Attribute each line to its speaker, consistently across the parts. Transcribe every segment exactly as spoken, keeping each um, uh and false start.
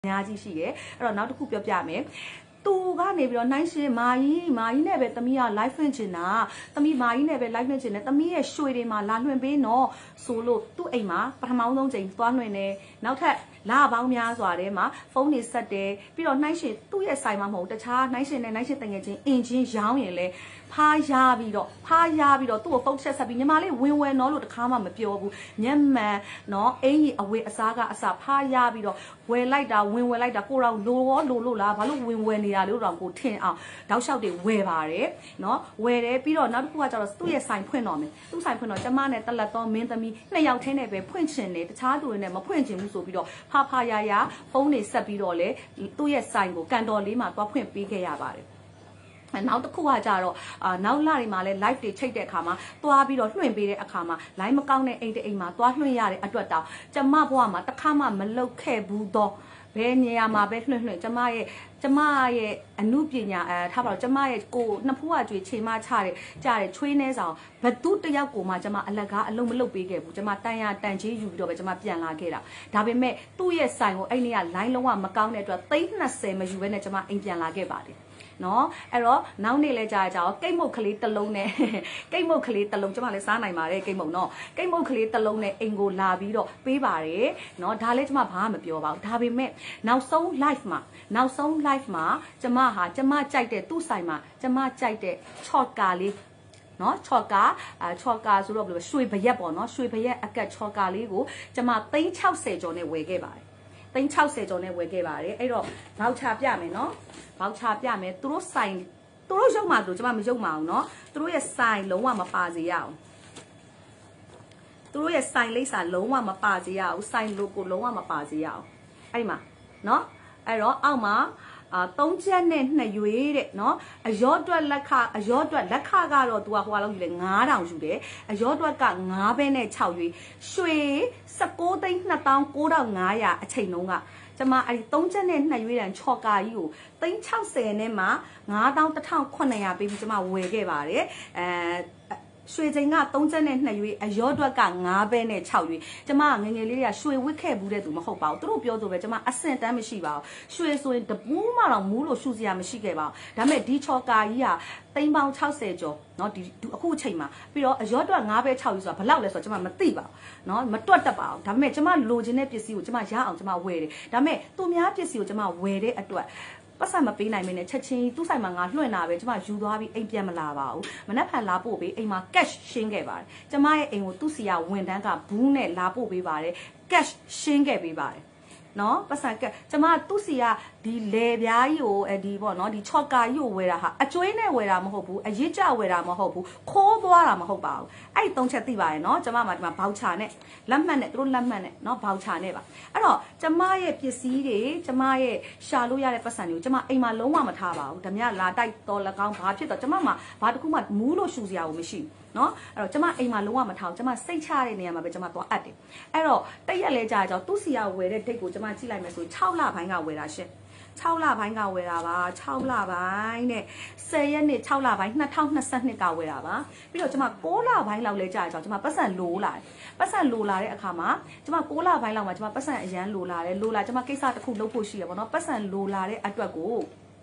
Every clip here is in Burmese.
Speaker 1: များကြီးရှိတယ်အဲ့တော့နောက်တစ်ခုပြောပြမယ်သူကနေပြီးတော့နှိုင်းရှင်မာကြီးမာကြီးနဲ့ပဲသမီးက live ဖွင့်ချင်တာသမီးမာကြီးနဲ့ပဲ live ဖွင့်ချင်တယ်သမီးရဲ့ရွှေတွေမှာလာလွှင့်ပေးနော်ဆိုလို့သူ့အိမ်မှာပထမဆုံးချိန်သွားလွှင့်တယ်နောက်ထပ်လာပေါင်းများစွာထဲမှာဖုန်းတွေဆက်တယ်ပြီးတော့နှိုင်းရှင်သူ့ရဲ့ဆိုင်မှာမဟုတ်တခြားနှိုင်းရှင်နဲ့နှိုင်းရှင်တငယ်ချင်းအင်ဂျင်ရောင်းရင်လဲဖားရပြီးတော့ဖားရပြီးတော့သူ့ကိုဖုန်းချက်ဆက်ပြီးညီမလေးဝင်ဝယ်နော်လို့တခါမှမပြောဘူးညံ့မှန်နော်အင်ကြီးအဝေးအစားကအစားဖားရပြီးတော့ဝယ်လိုက်တာဝင်ဝယ်လိုက်တာကိုတော့လိုရောလိုလို့လားဘာလို့ဝင်ဝယ်နေတာလို့တော့ကိုထင်အောင်တောက်လျှောက်တွေဝယ်ပါတယ်နော်ဝယ်တယ်ပြီးတော့နောက်တစ်ခုကကျတော့သူ့ရဲ့ဆိုင်ဖွင့်တော့မယ်သူ့ဆိုင်ဖွင့်တော့ကျမနဲ့တလက်တော်မင်းသမီးနှစ်ယောက်ထဲနဲ့ပဲဖွင့်ချင်တယ်တခြားသူတွေနဲ့မဖွင့်ချင်ဘူးဆိုပြီးတော့ဖားဖားရရဖုန်းတွေဆက်ပြီးတော့လေသူ့ရဲ့ဆိုင်ကိုကန်တော်လေးမှာသွားဖွင့်ပေးခဲ့ရပါတယ်နောက်တစ်ခုကကြတော့အာနောက်လာတွေမှာလဲ live တွေချိတ်တဲ့အခါမှာသွားပြီးတော့လွှင့်ပေးတဲ့အခါမှာ live မကောင်းတဲ့အိမ်တဲ့အိမ်မှာသွားလွှင့်ရတဲ့အတွက်တောင်ကျမဘဝမှာတစ်ခါမှမလုပ်ခဲ့ဘူးတော့ဘယ်နေရာမှာပဲလွှင့်လွှင့်ကျမရဲ့ကျမရဲ့အမှုပညာအဲထားပါတော့ကျမရဲ့ကိုနှစ်ဖူးအကျွေးချိန်မချတဲ့ကြားတဲ့ချွေးနှဲဆောင်ဘသူတယောက်ကိုမှကျမအလက်ကားအလုံးမလုပ်ပေးခဲ့ဘူးကျမတန်ရတန်ချေးယူပြီးတော့ပဲကျမပြန်လာခဲ့တာဒါပေမဲ့သူ့ရဲ့ဆိုင်ကိုအဲ့နေ့က line လုံးဝမကောင်းတဲ့အတွက်သိန်း၂၀မယူဘဲနဲ့ကျမအိမ်ပြန်လာခဲ့ပါတယ်နော်အဲ့တော့နောက်နေ့လဲကြာကြာကိတ်မုတ်ကလေးတစ်လုံးနဲ့ကိတ်မုတ်ကလေးတစ်လုံးကျမလည်းစားနိုင်ပါတယ်ကိတ်မုတ်နော်ကိတ်မုတ်ကလေးတစ်လုံးနဲ့အိမ်ကိုလာပြီးတော့ပေးပါတယ်နော်ဒါလည်းကျမဘာမှမပြောပါဘူးဒါပေမဲ့နောက်ဆုံး live မှာနောက်ဆုံး live မှာကျမဟာကျမကြိုက်တဲ့သူ့ဆိုင်မှာကျမကြိုက်တဲ့ short ကာလေးနော်ချော့ကာအဲချော့ကာဆိုတော့ဘယ်လိုရွှေဘရက်ပေါ့နော်ရွှေဘရက်အကတ်ချော့ကာလေးကိုကျမသိန်း၆၀ကျော်နဲ့ဝယ်ခဲ့ပါတယ်သိန်း၆၀ကျော်နဲ့ဝယ်ခဲ့ပါတယ်အဲ့တော့ဗောက်ချပြမယ်နော်ဗောက်ချပြမယ်သူတို့ဆိုင်သူတို့ရုပ်မှာသူတို့ကျမမရုပ်မှာအောင်နော်သူတို့ရဲ့ဆိုင်လုံးဝမပါစေရအောင်သူတို့ရဲ့ဆိုင်လိပ်စာလုံးဝမပါစေရအောင်ဆိုင် logo လုံးဝမပါစေရအောင်အဲ့မှာနော်အဲ့တော့အောက်မှာအာသုံးချက်နဲ့နှစ်ရွေးတဲ့နော်အရောအတွက်လက်ခအရောအတွက်လက်ခကတော့ तू ကဟိုလောက်ယူလဲငါးထောင်ယူတယ်အရောအတွက်ကငါးဘဲနဲ့၆ရွေးရွှေ၁၉သိန်း၂သောင်း၉ထောင်၅ရာအချိန်လုံးကကျမအဲ့ဒီသုံးချက်နဲ့နှစ်ရွေးတန်ချော့ကာကြီးကိုသိန်း၆၀နဲ့မှငါးသောင်းတစ်ထောင်ခုနှစ်ရာပေးပြီးကျမဝယ်ခဲ့ပါတယ်အဲရွှေချိန်ကသုံးချက်နဲ့နှစ်ရွေးအရောအတွက်ကငါးဘဲနဲ့၆ရွေးကျမငငယ်လေးတွေကရွှေဝစ်ခဲ့ဘူးတဲ့သူမဟုတ်ပါဘူးသူတို့ပြောဆိုပဲကျမအဆင့်တန်းမရှိပါဘူးရွှေဆိုရင်တပူးမှတော့မူးလို့ရှူစရာမရှိခဲ့ပါဘူးဒါပေမဲ့ဒီချော်ကာကြီးကသိန်းပေါင်း၆၀ကျော်เนาะဒီအခုအချိန်မှာပြီးတော့အရောအတွက်ငါးဘဲ၆ရွေးဆိုတာဘယ်လောက်လဲဆိုတော့ကျမမသိပါဘူးเนาะမတွက်တတ်ပါဘူးဒါပေမဲ့ကျမလိုချင်တဲ့ပစ္စည်းကိုကျမရအောင်ကျမဝယ်တယ်ဒါပေမဲ့သူများပစ္စည်းကိုကျမဝယ်တဲ့အတွက်ပတ်စံမပေးနိုင်မင်းနဲ့ချက်ချင်းသူ့ဆိုင်မှာငါလွှင့်တာပဲကျမယူသွားပြီးအိမ်ပြန်မလာပါဘူးမနှက်ဖန်လာပို့ပေးအိမ်မှာ cash ရှင်းခဲ့ပါတယ်ကျမရဲ့အိမ်ကိုသူ့စီကဝန်တန်းကဘူးနဲ့လာပို့ပေးပါတယ် cash ရှင်းခဲ့ပေးပါတယ်နော်ပတ်စံကကျမသူ့စီကဒီလေပြားကြီးကိုအဲဒီပေါ့နော်ဒီချော့ကာကြီးကိုဝယ်တာဟာအကျွေးနဲ့ဝယ်တာမဟုတ်ဘူးအရစ်ကြဝယ်တာမဟုတ်ဘူးခိုးသွားတာမဟုတ်ပါဘူးအဲ့ဒီသုံးချက်သိပါရဲ့နော်ကျမမှာဒီမှာဘောက်ချာနဲ့လက်မှတ်နဲ့သူတို့လက်မှတ်နဲ့နော်ဘောက်ချာနဲ့ပါအဲ့တော့ကျမရဲ့ပစ္စည်းတွေကျမရဲ့ရှာလို့ရတဲ့ပတ်စံတွေကိုကျမအိမ်မှာလုံးဝမထားပါဘူးဓမြလာတိုက်တော်၎င်းဘာဖြစ်တော့ကျမမှာဘာတစ်ခုမှမူးလို့ရှူစရာကိုမရှိဘူးနော်အဲ့တော့ကျမအိမ်မှာလုံးဝမထားဘူးကျမစိတ်ချတဲ့နေရာမှာပဲကျမသွားအပ်တယ်အဲ့တော့တရက်လဲကြာကြောင်သူ့စီကဝယ်တဲ့ဒိတ်ကိုကျမကြည့်လိုက်မယ်ဆို၆လပိုင်းကဝယ်တာရှင့်၆လပိုင်းကဝယ်တာပါ၆လပိုင်းနဲ့၁၀ရက်နေ့၆လပိုင်း၂၀၂၂ကဝယ်တာပါပြီးတော့ကျမ၉လပိုင်းလောက်လဲကြာကြောင်ကျမပတ်စံလိုလာတယ်ပတ်စံလိုလာတဲ့အခါမှာကျမ၉လပိုင်းလောက်မှာကျမပတ်စံအရန်လိုလာတယ်လိုလာကျမကိစ္စတစ်ခုလုပ်ဖို့ရှိရပါတော့ပတ်စံလိုလာတဲ့အတွက်ကို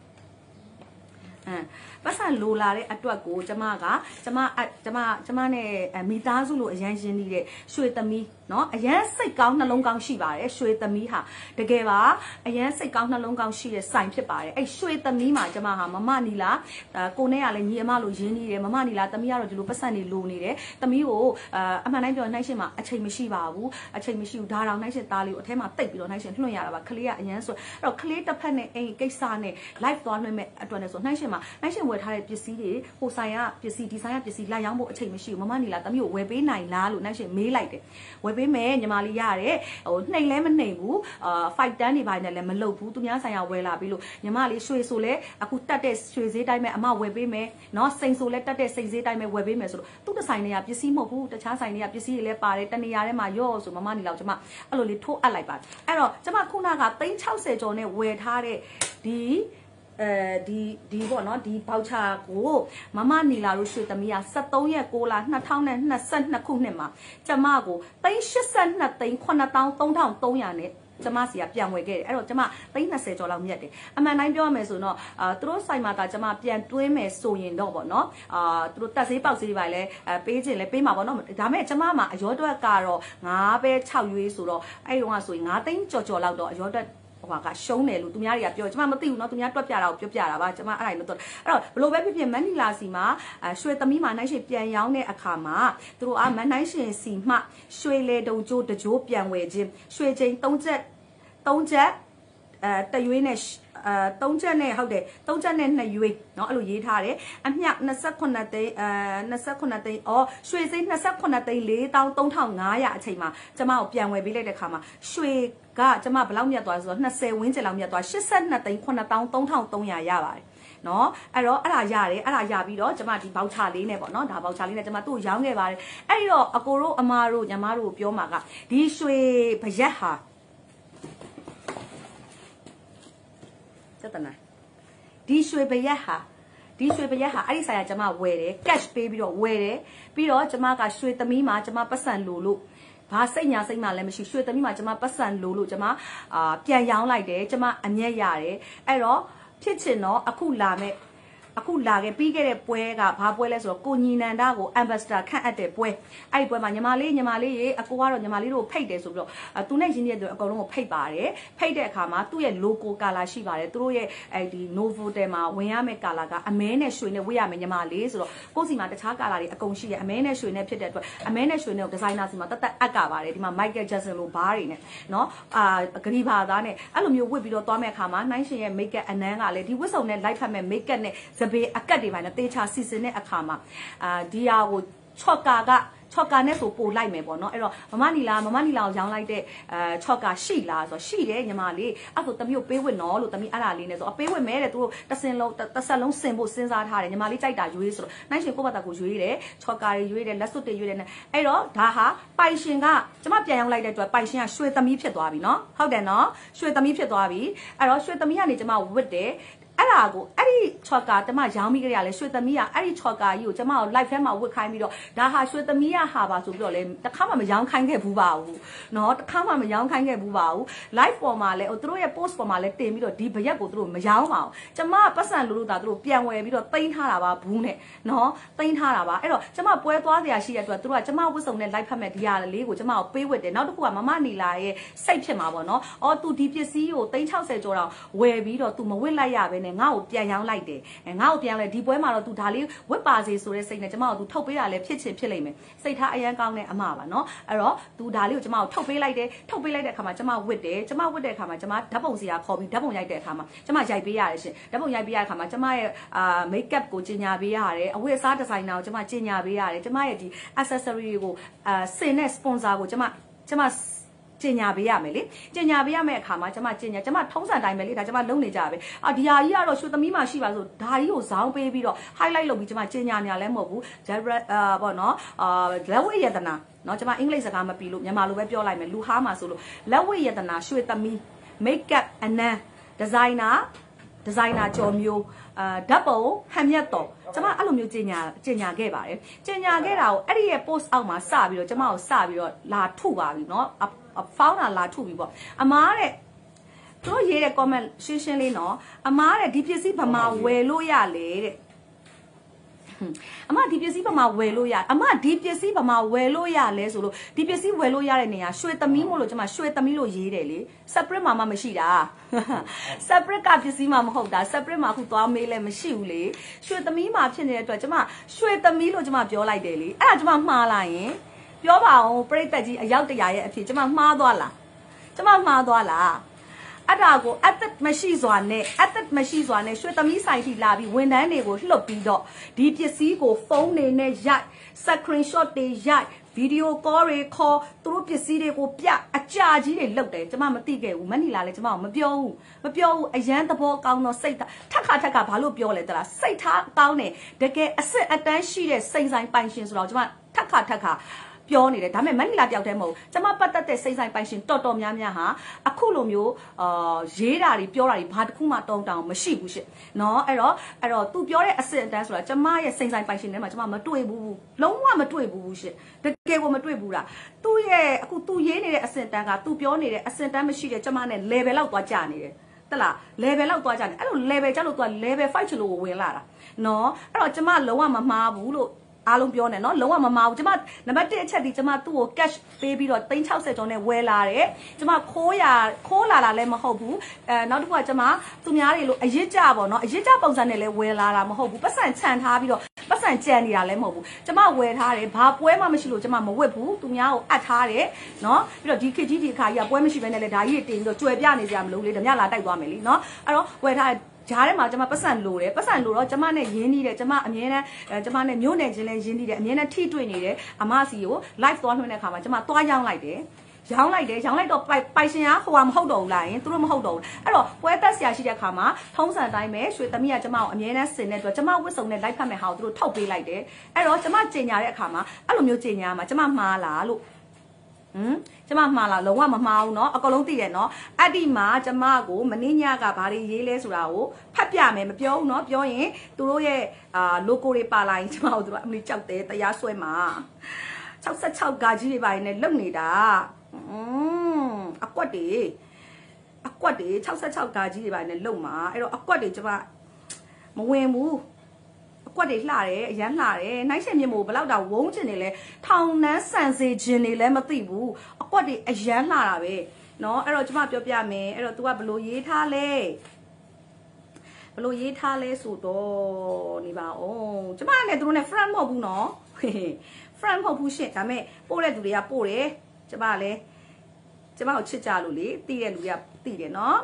Speaker 1: ပတ်စံလိုလာတဲ့အတွက်ကိုကျမကကျမကျမကျမနဲ့မိသားစုလိုအရန်ရင်းနေတဲ့ရွှေသမီးเนาะအရန်စိတ်ကောင်းနှလုံးကောင်းရှိပါတယ်ရွှေသမီးဟာတကယ်ပါအရန်စိတ်ကောင်းနှလုံးကောင်းရှိတဲ့ဆိုင်ဖြစ်ပါတယ်အဲ့ရွှေသမီးမှာကျမဟာမမနီလာကိုနဲ့ကလည်းညီအမလိုရင်းနေတယ်မမနီလာသမီးကတော့ဒီလိုပတ်စံနေလိုနေတယ်သမီးကိုအမှန်တိုင်းပြောနှိုင်းရှင်မှာအချိန်မရှိပါဘူးအချိန်မရှိဘူးဒါတောင်နှိုင်းရှင်သားလေးကိုအထဲမှာတိတ်ပြီးတော့နှိုင်းရှင်လွှင့်ရတာပါကလေးကအရန်ဆိုအဲ့တော့ကလေးတစ်ဖက်နဲ့အိမ်ကိစ္စနဲ့ live သွားလွှင့်မဲ့အတွက်နဲ့ဆိုနှိုင်းရှင်မှာနှိုင်းရှင်ဝယ်ထားတဲ့ပစ္စည်းတွေဟိုဆိုင်ကပစ္စည်းဒီဆိုင်ကပစ္စည်းလာရောင်းဖို့အချိန်မရှိဘူးမမနီလာသမီးကိုဝယ်ပေးနိုင်လားလို့နှိုင်းရှင်မေးလိုက်တယ်ဝယ်ပေးမယ်ညီမလေးရတယ်ဟိုနှိမ်လဲမနှိမ်ဘူးအာဖိုက်တန်းတွေပိုင်းနဲ့လည်းမလုပ်ဘူးသူများဆိုင်ကဝယ်လာပြီးလို့ညီမလေးရွှေဆိုလဲအခုတက်တဲ့ရွှေဈေးတိုင်းမဲ့အမဝယ်ပေးမယ်เนาะစိန်ဆိုလဲတက်တဲ့စိန်ဈေးတိုင်းမဲ့ဝယ်ပေးမယ်ဆိုလို့သူ့တဆိုင်တွေကပစ္စည်းမဟုတ်ဘူးတခြားဆိုင်တွေကပစ္စည်းတွေလည်းပါတယ်တနေရာထဲမှာရော့ဆိုမမနီလာကျမအဲ့လိုလေးထိုးအပ်လိုက်ပါတယ်အဲ့တော့ကျမခုနကသိန်း၆၀ကျော်နဲ့ဝယ်ထားတဲ့ဒီအဲဒီဒီပေါ့နော်ဒီဘောက်ချာကိုမမနီလာတို့ရွှေသမီးက၁၃ရက်၉လ၂၀၂၂ခုနှစ်မှာကျမကိုသိန်း၈၂သိန်း၇သောင်း၃ထောင်၃ရာနဲ့ကျမစီကပြန်ဝယ်ခဲ့တယ်အဲ့တော့ကျမသိန်း20ကျော်လောက်မြတ်တယ်အမှန်တိုင်းပြောရမယ်ဆိုတော့အာသူတို့ဆိုင်မှာကကျမပြန်တွင်းမယ်ဆိုရင်တော့ပေါ့နော်အာသူတို့တက်ဆေးပေါက်ဆေးပါလဲအဲပေးခြင်းလဲပေးမှာပေါ့နော်ဒါမဲ့ကျမမှာအရောတွက်ကတော့ငါးပဲ၆ရွေးဆိုတော့အဲ့တုန်းကဆိုရင်ငါးသိန်းကျော်ကျော်လောက်တော့အရောတွက်ဟိုကရှုံးတယ်လို့သူများတွေကပြောကျမမသိဘူးเนาะသူများတွက်ပြတာကိုပြောပြတာပါကျမအဲ့ဒါလည်းတော့အဲ့တော့ဘလို့ပဲဖြစ်ဖြစ်မန်နီလာစီမှာရွှေသမီးမှာနိုင်ရှင်ပြန်ရောင်းတဲ့အခါမှာသူတို့ကမန်နိုင်ရှင်စီမှရွှေလေတုံကျိုးတကြိုးပြန်ဝယ်ခြင်းရွှေချိန်၃ချက်၃ချက်အဲတရွေးနဲ့အဲ၃ချက်နဲ့ဟုတ်တယ်၃ချက်နဲ့၂ရွေးเนาะအဲ့လိုရေးထားတယ်အမြ၂၈သိန်းအဲ၂၈သိန်းအော်ရွှေစိမ်း၂၈သိန်း၄သောင်း၃ထောင်၅ရာအချိန်မှာကျမကိုပြန်ဝယ်ပေးလိုက်တဲ့ခါမှာရွှေကကျမဘယ်လောက်မြတ်သွားဆိုတော့20ဝန်းကျင်လောက်မြတ်သွား၈၂သိန်း၉သောင်း၃ထောင်၃ရာရပါတယ်နော်အဲ့တော့အဲ့ဒါရတယ်အဲ့ဒါရပြီးတော့ကျမဒီဘောက်ချလေးနဲ့ပေါ့နော်ဒါဘောက်ချလေးနဲ့ကျမသူ့ကိုရောင်းခဲ့ပါတယ်အဲ့တော့အကိုတို့အမတို့ညီမတို့ပြောမှာကဒီရွှေဘရက်ဟာတနာဒီရွှေပရက်ဟာဒီရွှေပရက်ဟာအဲ့ဒီဆိုင်ကကျမဝယ်တယ် cash ပေးပြီးတော့ဝယ်တယ်ပြီးတော့ကျမကရွှေသမီးမှာကျမပတ်စံလိုလို့ဘာစိတ်ညာစိတ်မှလည်းမရှိရွှေသမီးမှာကျမပတ်စံလိုလို့ကျမအာပြန်ရောင်းလိုက်တယ်ကျမအမျက်ရတယ်အဲ့တော့ဖြစ်ချင်တော့အခုလာမဲ့အခုလာခဲ့ပြီးခဲ့တဲ့ပွဲကဘာပွဲလဲဆိုတော့ကိုညီနန္ဒကို ambassador ခန့်အပ်တဲ့ပွဲအဲ့ဒီပွဲမှာညီမလေးညီမလေးရေအကိုကတော့ညီမလေးတို့ဖိတ်တယ်ဆိုပြီးတော့သူနဲ့ရင်းနေတဲ့သူအကုန်လုံးကိုဖိတ်ပါတယ်ဖိတ်တဲ့အခါမှာသူ့ရဲ့ logo color ရှိပါတယ်သူတို့ရဲ့အဲ့ဒီ Novotel မှာဝင်ရမယ့် color ကအမဲနဲ့ရွှေနဲ့ဝတ်ရမယ်ညီမလေးဆိုတော့ကိုယ်စီမှာတခြား color တွေအကုန်ရှိတယ်အမဲနဲ့ရွှေနဲ့ဖြစ်တဲ့အတွက်အမဲနဲ့ရွှေနဲ့ designer စီမှာတတ်တတ်အပ်ကပါတယ်ဒီမှာ Michael Jackson လိုဘားတွေနဲ့เนาะအာဂရီဘာသားနဲ့အဲ့လိုမျိုးဝတ်ပြီးတော့သွားမယ့်အခါမှာနှိုင်းရှင်ရဲ့ makeup အနမ်းကလည်းဒီဝတ်စုံနဲ့ light ဖတ်မဲ့ makeup နဲ့စပယ်အကတ်တွေပါနဲ့တေချာစီစဉ်တဲ့အခါမှာအာဒီဟာကိုချော့ကာကချော့ကာနဲ့ဆိုပို့လိုက်မယ်ပေါ့နော်အဲ့တော့မမနီလာမမနီလာကိုရောင်းလိုက်တဲ့အဲချော့ကာရှိလားဆိုတော့ရှိတယ်ညီမလေးအဲ့ဆိုတမီးကိုပေးဝစ်နော်လို့တမီးအဲ့ဒါလေးနဲ့ဆိုအပေးဝစ်မဲတဲ့သူတို့တစ်စင်လုံးတစ်ဆက်လုံးစင်ဖို့စဉ်းစားထားတယ်ညီမလေးကြိုက်တာရွေးဆိုတော့နိုင်ရှင်ကိုယ့်ဘာသာကိုရွေးတယ်ချော့ကာတွေရွေးတယ်လက်စွပ်တွေရွေးတယ်နဲ့အဲ့တော့ဒါဟာပိုင်ရှင်ကကျမပြန်ရောင်းလိုက်တဲ့အတွက်ပိုင်ရှင်ကရွှေသမီးဖြစ်သွားပြီနော်ဟုတ်တယ်နော်ရွှေသမီးဖြစ်သွားပြီအဲ့တော့ရွှေသမီးကနေကျမဝစ်တယ်အဲ့ဒါကိုအဲ့ဒီချော့ကာတမရောင်းပြီးကြရလဲရွှေသမီးကအဲ့ဒီချော့ကာကြီးကိုကျမကို live ထဲမှာဝတ်ခိုင်းပြီးတော့ဒါဟာရွှေသမီးရဟာပါဆိုပြီးတော့လဲတခါမှမရောင်းခိုင်းခဲ့ဘူးပါဘူးเนาะတခါမှမရောင်းခိုင်းခဲ့ဘူးပါဘူး live ပေါ်မှာလဲသူတို့ရဲ့ post ပေါ်မှာလဲတင်ပြီးတော့ဒီဘရက်ကိုသူတို့မရောင်းပါဘူးကျမပတ်စံလို့လို့ဒါသူတို့ပြန်ဝယ်ပြီးတော့တိန်းထားတာပါဘူးနဲ့เนาะတိန်းထားတာပါအဲ့တော့ကျမပွဲသွားစရာရှိတဲ့အတွက်သူတို့ကကျမဝတ်စုံနဲ့ live ဖတ်မဲ့ဒီဟာလေးကိုကျမကိုပေးဝတ်တယ်နောက်တစ်ခုကမမနီလာရဲ့စိတ်ဖြစ်မှာပေါ့เนาะအော် तू ဒီပစ္စည်းကိုတိန်း၆၀ကျော်တော့ဝယ်ပြီးတော့ तू မဝတ်လိုက်ရဘဲနဲ့ငါ့ကိုပြန်ရောင်းလိုက်တယ်အဲငါ့ကိုပြန်လဲဒီပွဲမှာတော့ तू ဒါလေးဝတ်ပါစေဆိုတဲ့စိတ်နဲ့ကျမကို तू ထုတ်ပေးတာလဲဖြစ်ချင်ဖြစ်လိမ့်မယ်စိတ်ထားအရန်ကောင်းတဲ့အမပါเนาะအဲ့တော့ तू ဒါလေးကိုကျမကိုထုတ်ပေးလိုက်တယ်ထုတ်ပေးလိုက်တဲ့အခါမှာကျမဝတ်တယ်ကျမဝတ်တဲ့အခါမှာကျမဓာတ်ပုံစရာခေါ်ပြီးဓာတ်ပုံရိုက်တဲ့အခါမှာကျမရိုက်ပေးရတယ်ရှင်ဓာတ်ပုံရိုက်ပေးရတဲ့အခါမှာကျမရဲ့အာ makeup ကိုကျင်ညာပေးရတယ်အဝတ်အစားဒီဇိုင်နာကိုကျမကျင်ညာပေးရတယ်ကျမရဲ့ဒီ accessory ကိုအာစင်နဲ့ sponsor ကိုကျမကျမကျင်ညာပေးရမယ်လေကျင်ညာပေးရမယ့်အခါမှာကျမကျင်ညာကျမထုံးစံတိုင်းပဲလေဒါကျမလုံနေကြပဲအာဒီဟာကြီးကတော့ရွှေသမီးမှရှိပါဆိုဒါကြီးကိုဇောင်းပေးပြီးတော့ highlight လုပ်ပြီးကျမကျင်ညာနေရလဲမဟုတ်ဘူး direct အာပေါ့နော်အာလက်ဝဲယတနာเนาะကျမအင်္ဂလိပ်စကားမပြီးလို့မြန်မာလိုပဲပြောလိုက်မယ်လူဟားမှာဆိုလို့လက်ဝဲယတနာရွှေသမီး makeup အနမ်း designer designer ကြော်မျိုးအာဓာတ်ပုံဟန်မြတ်တော်ကျမအဲ့လိုမျိုးကျင်ညာကျင်ညာခဲ့ပါတယ်ကျင်ညာခဲ့တာကိုအဲ့ဒီရဲ့ post အောက်မှာစပြီးတော့ကျမကိုစပြီးတော့လာထုပါပြီเนาะဖောင်းတာလာထုပြီပေါ့အမားတဲ့သူတို့ရေးတဲ့ comment ရှင်းရှင်းလေးเนาะအမားတဲ့ဒီပစ္စည်းဗမာဝယ်လို့ရလေတဲ့အမဒီပစ္စည်းဗမာဝယ်လို့ရအမဒီပစ္စည်းဗမာဝယ်လို့ရလဲဆိုလို့ဒီပစ္စည်းဝယ်လို့ရတဲ့နေရာရွှေသမီးမို့လို့ကျမရွှေသမီးလို့ရေးတယ်လေ separate မှာမှမရှိတာ separate ကပစ္စည်းမှမဟုတ်တာ separate မှာအခုသွားမေးလဲမရှိဘူးလေရွှေသမီးမှာဖြစ်နေတဲ့အတွက်ကျမရွှေသမီးလို့ကျမပြောလိုက်တယ်လေအဲ့ဒါကျမမှားလိုက်ရင်ပြောပါအောင်ပြိတ္တကြီးအယောက်တရာရဲ့အဖြစ်ကျမမှားသွားလားကျမမှားသွားလားအဲ့ဒါကိုအသက်မရှိစွာနဲ့အသက်မရှိစွာနဲ့ရွှေသမီးဆိုင်ထိလာပြီးဝန်ထမ်းတွေကိုလှုပ်ပြီးတော့ဒီပစ္စည်းကိုဖုန်းတွေနဲ့ရိုက် screenshot တွေရိုက် video call တွေခေါ်သူတို့ပစ္စည်းတွေကိုပြအကြာကြီးတွေလှုပ်တယ်ကျမမသိခဲ့ဘူးမနီလာလည်းကျမမပြောဘူးမပြောဘူးအရန်သဘောကောင်းတော့စိတ်ထက်ခါထက်ခါဘာလို့ပြောလဲတလားစိတ်ထားကောင်းတယ်တကယ်အစစ်အတန်းရှိတဲ့စိတ်ဆိုင်ပိုင်ရှင်ဆိုတော့ကျမထက်ခါထက်ခါပြောနေတယ်ဒါပေမဲ့မနီလာတယောက်တည်းမဟုတ်ကျမပတ်သက်တဲ့စိတ်ဆိုင်ပိုင်ရှင်တော်တော်များများဟာအခုလိုမျိုးအာရေးတာတွေပြောတာတွေဘာတစ်ခုမှတုံးတောင်မရှိဘူးရှင့်เนาะအဲ့တော့အဲ့တော့ तू ပြောတဲ့အစစ်အတန်းဆိုတာကျမရဲ့စိတ်ဆိုင်ပိုင်ရှင်ထဲမှာကျမမတွေ့ဘူးလုံးဝမတွေ့ဘူးရှင့်ကဲကိုမတွေ့ဘူးလားသူ့ရဲ့အခုသူရေးနေတဲ့အစင်တန်းကသူပြောနေတဲ့အစင်တန်းမရှိတဲ့ကျမနဲ့ level လောက်သွားကြနေတယ်တလား level လောက်သွားကြတယ်အဲ့လို level ကျလို့သူက level 5ချလို့ဝင်လာတာနော်အဲ့တော့ကျမလုံးဝမမှားဘူးလို့အားလုံးပြောနေနော်လုံးဝမမှားဘူးကျမနံပါတ်တစ်အချက်ဒီကျမသူ့ကို cash ပေးပြီးတော့three sixtyကျော်နဲ့ဝယ်လာတယ်ကျမခိုးရခိုးလာတာလည်းမဟုတ်ဘူးအဲနောက်တစ်ခုကကျမသူများတွေလို့အရစ်ကြပေါ့နော်အရစ်ကြပုံစံနဲ့လည်းဝယ်လာတာမဟုတ်ဘူးပတ်စံခြံထားပြီးတော့ပတ်စံကြံနေတာလည်းမဟုတ်ဘူးကျမဝယ်ထားတယ်ဘာပွဲမှမရှိလို့ကျမမဝက်ဘူးသူများကိုအပ်ထားတယ်နော်ပြီးတော့ဒီခေတ်ကြီးဒီခါကြီးကပွဲမရှိဘဲနဲ့လည်းဒါကြီးတင်ပြီးတော့ကြွယ်ပြနေကြမလို့လေဓမြလာတိုက်သွားမယ်လीနော်အဲ့တော့ဝယ်ထားတယ်ဂျားထဲမှာကျမပတ်စံလိုတယ်ပတ်စံလိုတော့ကျမနဲ့ရင်းနှီးတယ်ကျမအမြဲတမ်းကျမနဲ့မျိုးနယ်ချင်းလည်းရင်းနှီးတယ်အမြဲတမ်းထိတွေ့နေတယ်အမစီကို live သွားလွှင့်တဲ့အခါမှာကျမသွားရောင်းလိုက်တယ်ရောင်းလိုက်တယ်ရောင်းလိုက်တော့ပိုင်ရှင်ကဟိုကမဟုတ်တော့ဘူးလားယင်သူတို့မဟုတ်တော့ဘူးအဲ့တော့ပွဲတက်ဆရာရှိတဲ့အခါမှာထုံးစံတိုင်းပဲရွှေသမီးကကျမကိုအမြဲတမ်းစင်တဲ့အတွက်ကျမဝစ်စုံနဲ့ live ဖတ်မဲ့ဟာကိုသူတို့ထောက်ပေးလိုက်တယ်အဲ့တော့ကျမကြင်ညာတဲ့အခါမှာအဲ့လိုမျိုးကြင်ညာမှာကျမမှားလားလို့ဟမ်ကျမမှားလားလုံးဝမမှားဘူးเนาะအကုန်လုံးသိတယ်เนาะအဲ့ဒီမှာကျမကိုမင်းညကဘာတွေရေးလဲဆိုတာကိုဖတ်ပြမယ်မပြောဘူးเนาะပြောရင်သူတို့ရဲ့အာ logo တွေပါလာရင်ကျမတို့ကအမလီကြောက်တယ်တရားဆွဲမှာsixty-sixဂါကြီးတွေပါနေလုံနေတာอืมအကွက်တွေအကွက်တွေsixty-sixဂါကြီးတွေပါနေလုံမှာအဲ့တော့အကွက်တွေကျမမဝင်ဘူးအကွက်တွေလှတယ်အရန်လှတယ်နိုင်ရှင်မြင့်မို့ဘလောက်တောင်ဝုန်းချင်နေလဲထောင်နှန်းဆန်စေခြင်းနေလဲမသိဘူးအကွက်တွေအရန်လှတာပဲเนาะအဲ့တော့ကျမပြောပြမယ်အဲ့တော့ तू ကဘလို့ရေးထားလဲဘလို့ရေးထားလဲဆိုတော့နေပါအောင်ကျမနဲ့သူတို့နဲ့ friend မဟုတ်ဘူးเนาะ friend မဟုတ်ဘူးရှင့်ဒါပေမဲ့ပို့တဲ့သူတွေကပို့တယ်ကျမလည်းကျမကိုချစ်ကြလို့လေတည်တဲ့လူတွေကတည်တယ်เนาะ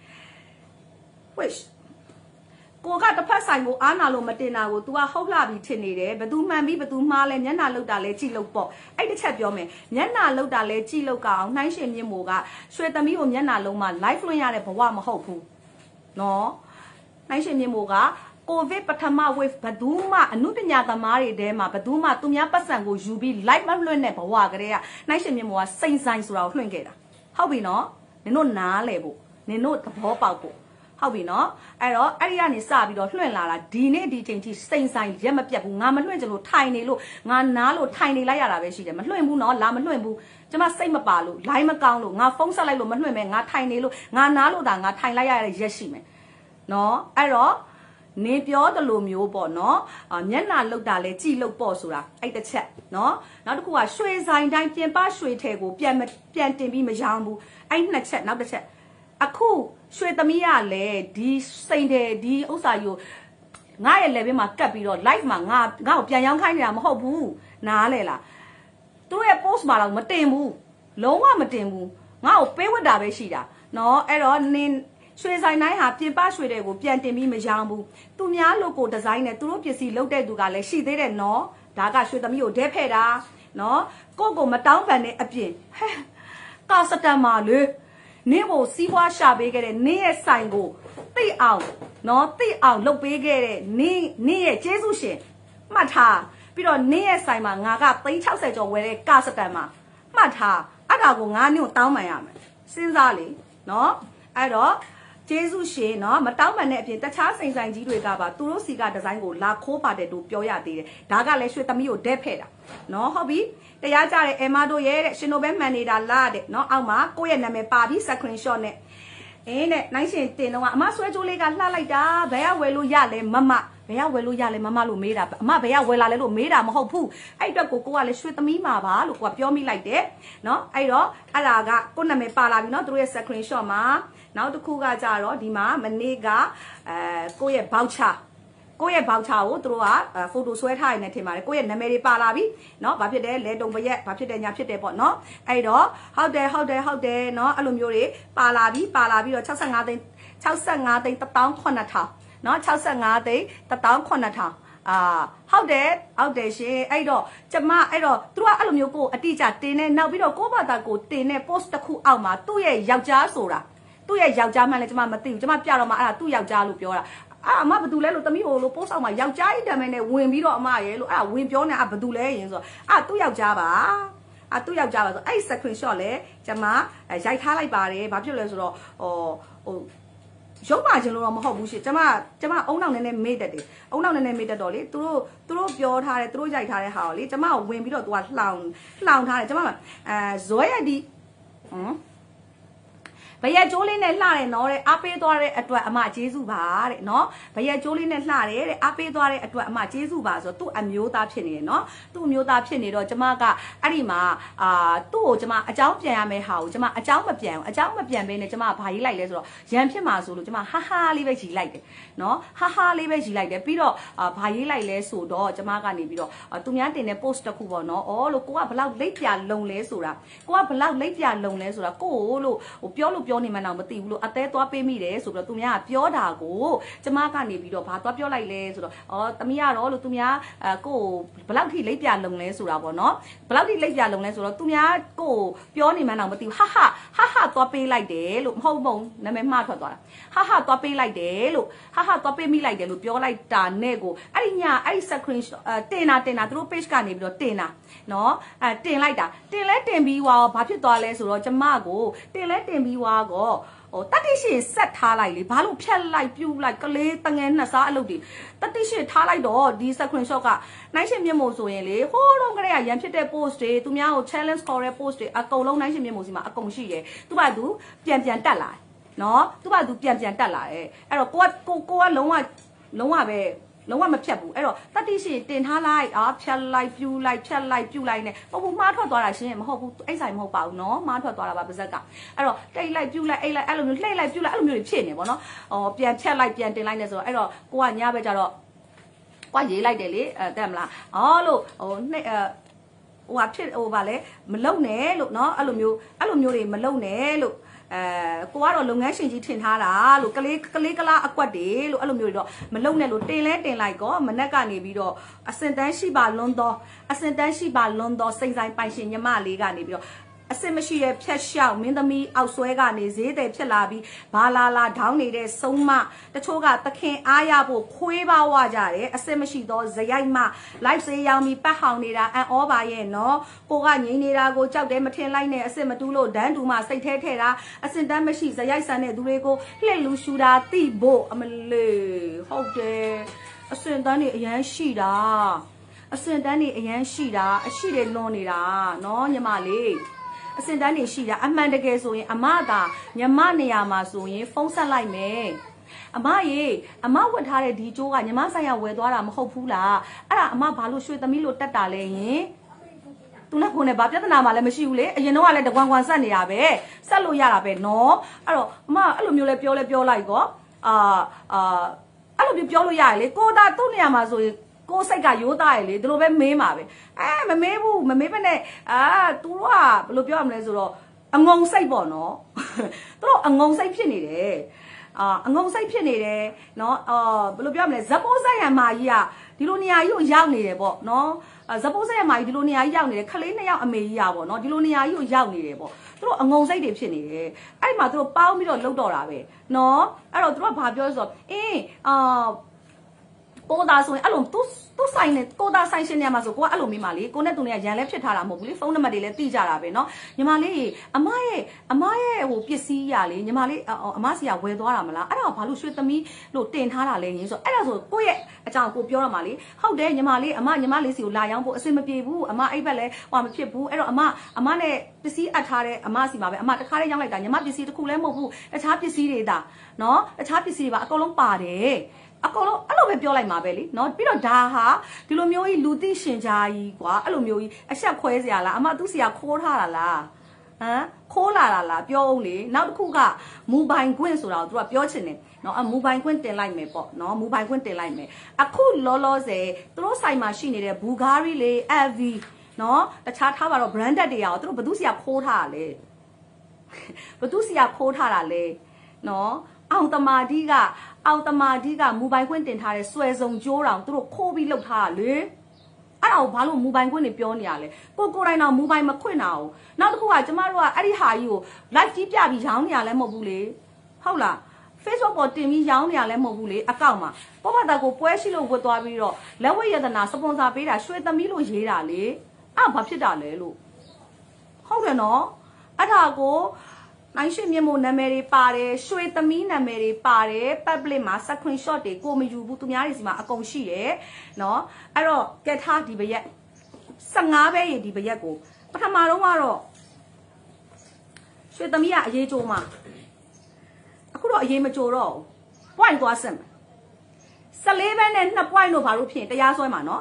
Speaker 1: wishကိုကတစ်ဖက်ဆိုင်ကိုအားနာလို့မတင်တာကို तू ကဟုတ်လှပြီးထင်နေတယ်ဘသူမှန်ပြီးဘသူမှားလဲမျက်နှာလောက်တာလဲကြည့်လို့ပေါ့အဲ့တစ်ချက်ပြောမယ်မျက်နှာလောက်တာလဲကြည့်လို့ကအောင်နှိုင်းရှင်မြင့်မို့ကရွှေသမီးကိုမျက်နှာလုံးမှာ live လွှင့်ရတဲ့ဘဝမဟုတ်ဘူးเนาะနှိုင်းရှင်မြင့်မို့ကကိုဗစ်ပထမ wave ဘသူမှအမှုပညာသမားတွေထဲမှာဘသူမှသူများပတ်စံကိုယူပြီး live မလွှင့်တဲ့ဘဝကလေးကနှိုင်းရှင်မြင့်မို့ကစိန်ဆိုင်ဆိုတာကိုလွှင့်ခဲ့တာဟုတ်ပြီเนาะနင်တို့နားလဲဖို့နင်တို့သဘောပေါက်ဖို့ဟုတ်ပြီနော်အဲ့တော့အဲ့ဒီကနေစပြီးတော့လွှင့်လာတာဒီနေ့ဒီချိန်ထိစိန်ဆိုင်ရက်မပြတ်ဘူးငါမလွှင့်ကြလို့ထိုင်နေလို့ငါနားလို့ထိုင်နေလိုက်ရတာပဲရှိတယ်မလွှင့်ဘူးနော်လာမလွှင့်ဘူးကျမစိတ်မပါလို့ line မကောင်းလို့ငါဖုန်းဆက်လိုက်လို့မလွှင့်မဲငါထိုင်နေလို့ငါနားလို့ဒါငါထိုင်လိုက်ရတဲ့ရက်ရှိမယ်နော်အဲ့တော့နေပြောတယ်လို့မျိုးပေါ့နော်မျက်နှာလောက်တာလဲကြည်လို့ပေါ့ဆိုတာအဲ့တစ်ချက်နော်နောက်တစ်ခုကရွှေဆိုင်တိုင်းပြင်ပရွှေထဲကိုပြန်ပြန်တင်ပြီးမရောင်းဘူးအဲ့နှစ်ချက်နောက်တစ်ချက်အခုရွှေသမီးကလည်းဒီစိန်တယ်ဒီဥစ္စာယူငါရဲ့ level မှာကတ်ပြီးတော့ live မှာငါငါ့ကိုပြန်ရောင်းခိုင်းနေတာမဟုတ်ဘူးနားလေလားသူ့ရဲ့ post မှာတော့မတင်ဘူးလုံးဝမတင်ဘူးငါ့ကိုပေးဝတ်တာပဲရှိတာနော်အဲ့တော့နင်ရွှေဆိုင်တိုင်းဟာပြင်ပရွှေတွေကိုပြန်တင်ပြီးမရောင်းဘူးသူများ logo design နဲ့သူတို့ပစ္စည်းလုပ်တဲ့သူကလည်းရှိသေးတယ်နော်ဒါကရွှေသမီးကိုဒဲဖဲ့တာနော်ကိုကိုမတောင်းပန်တဲ့အပြင်ဟဲ့ကာစတန်မာလေနင်းကိုစီးပွားရှာပေးခဲ့တဲ့နင်းရဲ့ဆိုင်ကိုသိအောင်နော်သိအောင်လုပ်ပေးခဲ့တဲ့နင်းနင်းရဲ့ကျေးဇူးရှင်မှတ်ထားပြီးတော့နင်းရဲ့ဆိုင်မှာငါကthree sixtyကျော်ဝယ်တဲ့ကာစတန်မှာမှတ်ထားအဲ့ဒါကိုငါနင်းကိုတောင်းပန်ရမယ်စဉ်းစားလေနော်အဲ့တော့ကျေးဇူးရှင်နော်မတောင်းပန်တဲ့အပြင်တခြားစိန်ဆိုင်ကြီးတွေကပါသူတို့စီကဒီဇိုင်းကိုလာခိုးပါတယ်လို့ပြောရသေးတယ်ဒါကလည်းရွှေသမီးကိုဒဲဖဲ့တာနော်ဟုတ်ပြီတရားကြတဲ့အဲမာတို့ရဲ့တဲ့ရှင်နိုဘဲမှန်နေတာလားတဲ့နော်အောက်မှာကိုယ့်ရဲ့နာမည်ပါပြီး screenshot နဲ့အင်းနဲ့နိုင်ရှင်တင်တော့အမဆွဲကြိုးလေးကလှလိုက်တာဘယ်ကဝယ်လို့ရလဲမမဘယ်ကဝယ်လို့ရလဲမမလို့မေးတာအမဘယ်ကဝယ်လာလဲလို့မေးတာမဟုတ်ဘူးအဲ့အတွက်ကိုကိုကလည်းရွှေသမီးမှာပါလို့ကိုကပြောမိလိုက်တယ်နော်အဲ့တော့အဲ့ဒါကကိုယ့်နာမည်ပါလာပြီနော်သူတို့ရဲ့ screenshot မှာနောက်တစ်ခုကကြတော့ဒီမှာမနေ့ကအဲကိုယ့်ရဲ့ voucher ကိုယ့်ရဲ့ voucher ကိုသူတို့က photo ဆွဲထားရနေထင်ပါတယ်ကိုယ့်ရဲ့နာမည်တွေပါလာပြီเนาะဘာဖြစ်တယ်လဲတုံပရက်ဘာဖြစ်တယ်ညာဖြစ်တယ်ပေါ့เนาะအဲ့တော့ဟုတ်တယ်ဟုတ်တယ်ဟုတ်တယ်เนาะအဲ့လိုမျိုးတွေပါလာပြီပါလာပြီးတော့sixty-fiveသိန်းsixty-fiveသိန်းone thousand eight hundredเนาะsixty-fiveသိန်းone thousand eight hundredအာဟုတ်တယ်ဟုတ်တယ်ရှင်အဲ့တော့ကျမအဲ့တော့သူကအဲ့လိုမျိုးကိုအတိအကျတင်နေနောက်ပြီးတော့ကိုယ့်ဘာသာကိုတင်နေ post တစ်ခုအောက်မှာသူ့ရဲ့ယောက်ျားဆိုတာသူ့ရဲ့ယောက်ျားမှလည်းကျမမသိဘူးကျမပြတော့မှအဲ့ဒါသူ့ယောက်ျားလို့ပြောတာအာအမဘာတူလဲလို့တမိဟိုလို့ပို့ဆောင်မှာယောက်ျားကြီးတမ်းနဲ့ဝင်ပြီးတော့အမရဲ့လို့အဲ့ဒါဝင်ပြောနေအာဘာတူလဲရင်ဆိုအာသူ့ယောက်ျားပါအာသူ့ယောက်ျားပါဆိုအဲ့ screenshot လဲကျမရိုက်ထားလိုက်ပါတယ်ဘာဖြစ်လဲဆိုတော့ဟိုဟိုရုပ်ပါခြင်းလို့တော့မဟုတ်ဘူးရှင့်ကျမကျမအုံနောက်နည်းနည်းမေ့တတ်တယ်အုံနောက်နည်းနည်းမေ့တတ်တော့လေသူတို့သူတို့ပြောထားတယ်သူတို့ရိုက်ထားတဲ့ဟာကိုလေကျမကိုဝင်ပြီးတော့သူကလှောင်လှောင်ထားတယ်ကျမအဲဇွဲရဒီဟမ်ဘရက်ကျိုးလေးနဲ့လှတယ်နော်တဲ့အားပေးသွားတဲ့အတွက်အမကျေးဇူးပါတဲ့နော်ဘရက်ကျိုးလေးနဲ့လှတယ်တဲ့အားပေးသွားတဲ့အတွက်အမကျေးဇူးပါဆိုတော့သူ့အမျိုးသားဖြစ်နေတယ်နော်သူ့အမျိုးသားဖြစ်နေတော့ကျမကအဲ့ဒီမှာအာသူ့ကိုကျမအကြောင်းပြန်ရမယ့်ဟာကိုကျမအကြောင်းမပြန်ဘူးအကြောင်းမပြန်ဘဲနဲ့ကျမဘာရေးလိုက်လဲဆိုတော့ရန်ဖြစ်မှာဆိုလို့ကျမဟာဟာလေးပဲရီလိုက်တယ်နော်ဟာဟာလေးပဲရီလိုက်တယ်ပြီးတော့ဘာရေးလိုက်လဲဆိုတော့ကျမကနေပြီးတော့သူများတင်တဲ့ post တစ်ခုပေါ့နော်အော်လို့ကိုကဘလောက်လိပ်ပြလုံလဲဆိုတာကိုကဘလောက်လိပ်ပြလုံလဲဆိုတာကိုကိုလို့ဟိုပြောလို့ပြောနေမှတော့မသိဘူးလို့အသေးသွားပေးမိတယ်ဆိုပြီးတော့သူများကပြောတာကိုကျမကနေပြီးတော့ဘာသွားပြောလိုက်လဲဆိုတော့အော်သမီးကတော့လို့သူများအကိုဘလောက်ထိလိပ်ပြလုံလဲဆိုတာပေါ့နော်ဘလောက်ထိလိပ်ပြလုံလဲဆိုတော့သူများကိုပြောနေမှတော့မသိဘူးဟာဟာဟာဟာသွားပေးလိုက်တယ်လို့မဟုတ်မဟုတ်နာမည်မှားထွက်သွားတာဟာဟာသွားပေးလိုက်တယ်လို့ဟာဟာသွားပေးမိလိုက်တယ်လို့ပြောလိုက်တာနဲ့ကိုအဲ့ဒီညအဲ့ဒီ screen တင်တာတင်တာသူတို့ page ကနေပြီးတော့တင်တာနော်အဲတင်လိုက်တာတင်လဲတင်ပြီးွာဘာဖြစ်သွားလဲဆိုတော့ကျမကိုတင်လဲတင်ပြီးွာကောဟိုတတိရှိဆက်ထားလိုက်လေဘာလို့ဖြတ်လိုက်ပြူလိုက်ကလေးတငယ်နှစ်စားအလုပ်တွေတတိရှိထားလိုက်တော့ဒီ screenshot ကနိုင်ရှင်မြင့်မို့ဆိုရင်လေဟိုးတော့ကလေးကရန်ဖြစ်တဲ့ post တွေသူများကို challenge ခေါ်တဲ့ post တွေအကုန်လုံးနိုင်ရှင်မြင့်မို့စီမှာအကုန်ရှိတယ်သူကသူပြန်ပြန်တက်လာနော်သူကသူပြန်ပြန်တက်လာတယ်အဲ့တော့ကိုကကိုကိုကလုံးဝလုံးဝပဲလုံးဝမဖြတ်ဘူးအဲ့တော့တတိရှိတင်ထားလိုက်အာဖြတ်လိုက်ပြူလိုက်ဖြတ်လိုက်ပြူလိုက်နဲ့မဟုတ်ဘူးမှားထွက်သွားတာရှင်မဟုတ်ဘူးအဲ့ဆိုင်မဟုတ်ပါဘူးနော်မှားထွက်သွားတာပါပါဇက်ကအဲ့တော့တိတ်လိုက်ပြူလိုက်အိတ်လိုက်အဲ့လိုမျိုးလှိတ်လိုက်ပြူလိုက်အဲ့လိုမျိုးတွေဖြစ်နေပေါ့နော်ဟောပြန်ဖြတ်လိုက်ပြန်တင်လိုက်နေဆိုတော့အဲ့တော့ကိုကညဘက်ကျတော့ကိုကရေးလိုက်တယ်လေအဲတက်မလားအော်လို့ဟိုနှိပ်အဲဟိုဟာဖြစ်ဟိုဗာလဲမလုံနဲ့လို့နော်အဲ့လိုမျိုးအဲ့လိုမျိုးတွေမလုံနဲ့လို့အဲကိုကတော့လုပ်ငန်းရှင်ကြီးထင်ထားတာလို့ကလေးကလေးကလားအကွက်တွေလို့အဲ့လိုမျိုးတွေတော့မလုံနဲ့လို့တင်လဲတင်လိုက်ကောမနက်ကနေပြီးတော့အစင်တန်းရှိပါလွန်တော့အစင်တန်းရှိပါလွန်တော့စိတ်ဆိုင်ပိုင်ရှင်ညီမလေးကနေပြီးတော့အစစ်မရှိတဲ့ဖြက်လျှောက်မင်းသမီးအောက်ဆွဲကနေဈေးတယ်ဖြစ်လာပြီးဘာလာလာဒေါင်းနေတဲ့ဆုံးမတချို့ကသခင်အားရဖို့ခွေးပါဝကြတယ်အစစ်မရှိတော့ဇရိုက်မ live စေးရောင်ပြီးပတ်ဟောင်နေတာအန်ဩပါရဲ့နော်ကိုကငိမ့်နေတာကိုကြောက်တယ်မထင်လိုက်နဲ့အစစ်မတူးလို့ဒန်းတူမှစိတ်แท้ထဲတာအစင်တန်းမရှိဇရိုက်ဆန်တဲ့သူတွေကိုလှည့်လူရှူတာတိဖို့အမလေးဟုတ်တယ်အစင်တန်းနေအရန်ရှိတာအစင်တန်းနေအရန်ရှိတာအရှိတယ်လွန်နေတာနော်ညီမလေးအစင်တန်းနေရှိတာအမှန်တကယ်ဆိုရင်အမကညမနေရာမှာဆိုရင်ဖုန်းဆက်လိုက်မယ်အမရေအမဝတ်ထားတဲ့ဒီကျိုးကညီမဆိုင်ရဝယ်သွားတာမဟုတ်ဘူးလားအဲ့ဒါအမဘာလို့ရွှေသမီးလို့တက်တာလဲယင်သူနဲ့ကိုယ်နဲ့ဘာပြဿနာမှလည်းမရှိဘူးလေအရင်တော့ကလည်းတကွမ်ကွမ်ဆက်နေတာပဲဆက်လို့ရတာပဲနော်အဲ့တော့အမအဲ့လိုမျိုးလဲပြောလဲပြောလိုက်ကောအာအာအဲ့လိုမျိုးပြောလို့ရတယ်လေကိုသာသူ့နေရာမှာဆိုရင်ကိုစိတ်ကရိုးသားရလေဒီလိုပဲမေးမှာပဲအဲမမေးဘူးမမေးဘဲနဲ့အာသူတို့ကဘယ်လိုပြောရမလဲဆိုတော့အငုံစိတ်ပေါ့နော်သူတို့အငုံစိတ်ဖြစ်နေတယ်အာအငုံစိတ်ဖြစ်နေတယ်နော်အာဘယ်လိုပြောရမလဲဇပိုးဆိုင်ရမာကြီးကဒီလိုနေရာကြီးကိုရောက်နေတယ်ပေါ့နော်ဇပိုးဆိုင်ရမာကြီးဒီလိုနေရာကြီးရောက်နေတယ်ခလေးနှစ်ယောက်အမေကြီးอ่ะပေါ့နော်ဒီလိုနေရာကြီးကိုရောက်နေတယ်ပေါ့သူတို့အငုံစိတ်တွေဖြစ်နေတယ်အဲ့ဒီမှာသူတို့ပေါင်းပြီးတော့လှုပ်တော့တာပဲနော်အဲ့တော့သူတို့ကဘာပြောဆိုတော့အင်းအာကိုသားဆိုရင်အဲ့လိုသူသူဆိုင်နေကိုသားဆိုင်ရှင်နေမှာဆိုကိုကအဲ့လိုမိမလေးကိုနဲ့သူနဲ့ရန်လဲဖြစ်ထားတာမဟုတ်ဘူးလေဖုန်းနံပါတ်တွေလည်းတိကြတာပဲเนาะညီမလေးအမရဲ့အမရဲ့ဟိုပစ္စည်းရလေညီမလေးအမစီကဝယ်သွားတာမလားအဲ့ဒါဘာလို့ရွှေသမီးလို့တင်ထားတာလဲငင်းဆိုအဲ့ဒါဆိုကိုရဲ့အကြောင်းကိုပြောရမှာလေဟုတ်တယ်ညီမလေးအမညီမလေးစီကိုလာရောက်ဖို့အဆင်မပြေဘူးအမအိပ်ဘက်လဲဟိုမဖြစ်ဘူးအဲ့တော့အမအမနဲ့ပစ္စည်းအပ်ထားတဲ့အမစီမှာပဲအမတခါလေးရောက်လိုက်တာညီမပစ္စည်းတစ်ခုလည်းမဟုတ်ဘူးတခြားပစ္စည်းတွေဒါเนาะတခြားပစ္စည်းတွေပါအကုန်လုံးပါတယ်အကောင်လုံးအဲ့လိုပဲပြောလိုက်မှာပဲလीเนาะပြီးတော့ဒါဟာဒီလိုမျိုးကြီးလူသိရှင်ကြားကြီးကွာအဲ့လိုမျိုးကြီးအဆက်ခွဲစရာလားအမသူ့စီကခိုးထားတာလားဟမ်ခိုးလာတာလားပြောအောင်လေနောက်တစ်ခုကမူပိုင်ခွင့်ဆိုတာကိုသူကပြောချင်တယ်เนาะအမူပိုင်ခွင့်တင်လိုက်မယ်ပေါ့เนาะမူပိုင်ခွင့်တင်လိုက်မယ်အခုလောလောဆယ်သူတို့ဆိုင်မှာရှိနေတဲ့ဘူဂါရီလေ အက်ဗီ เนาะတခြားထားပါတော့ branded တွေရောသူတို့ဘသူစီကခိုးထားတာလဲဘသူစီကခိုးထားတာလဲเนาะအောင်တမာတိကအောင်တမာတိကမူပိုင်ခွင့်တင်ထားတဲ့ဆွဲစုံကြိုးတောင်သူတို့ခိုးပြီးလှုပ်ထားတာလေအဲ့ဒါကိုဘာလို့မူပိုင်ခွင့်တွေပြောနေရလဲကိုကိုတိုင်းတော့မူပိုင်မခွင့်တာ哦နောက်တစ်ခုကကျမတို့ကအဲ့ဒီဟာကြီးကို live ကြီးပြပြီးရောင်းနေရလဲမဟုတ်ဘူးလေဟုတ်လား Facebook ပေါ်တင်ပြီးရောင်းနေရလဲမဟုတ်ဘူးလေအကောင့်မှာပေါ်ပါတာကိုပွဲရှိလို့ဝတ်သွားပြီးတော့လက်ဝဲရတနာစပွန်ဆာပေးတာရွှေသမီးလို့ရေးတာလေအဲ့ဘာဖြစ်တာလဲလို့ဟုတ်တယ်နော်အဲ့ဒါကိုနိုင်ရွှေမြင့်မို့နာမည်တွေပါတယ်ရွှေသမီးနာမည်တွေပါတယ် public မှာ screenshot တွေကိုမယူဘူးသူများတွေစီမှာအကုန်ရှိတယ်နော်အဲ့တော့ကဲထားဒီဘရက်15ပဲရေဒီဘရက်ကိုပထမတော့ကတော့ရွှေသမီးကအရေးကြိုးမှာအခုတော့အရေးမကြိုးတော့ point သွားစမ်း14ပဲနဲ့2 point လို့ဘာလို့ဖြစ်တရားစွဲမှာနော်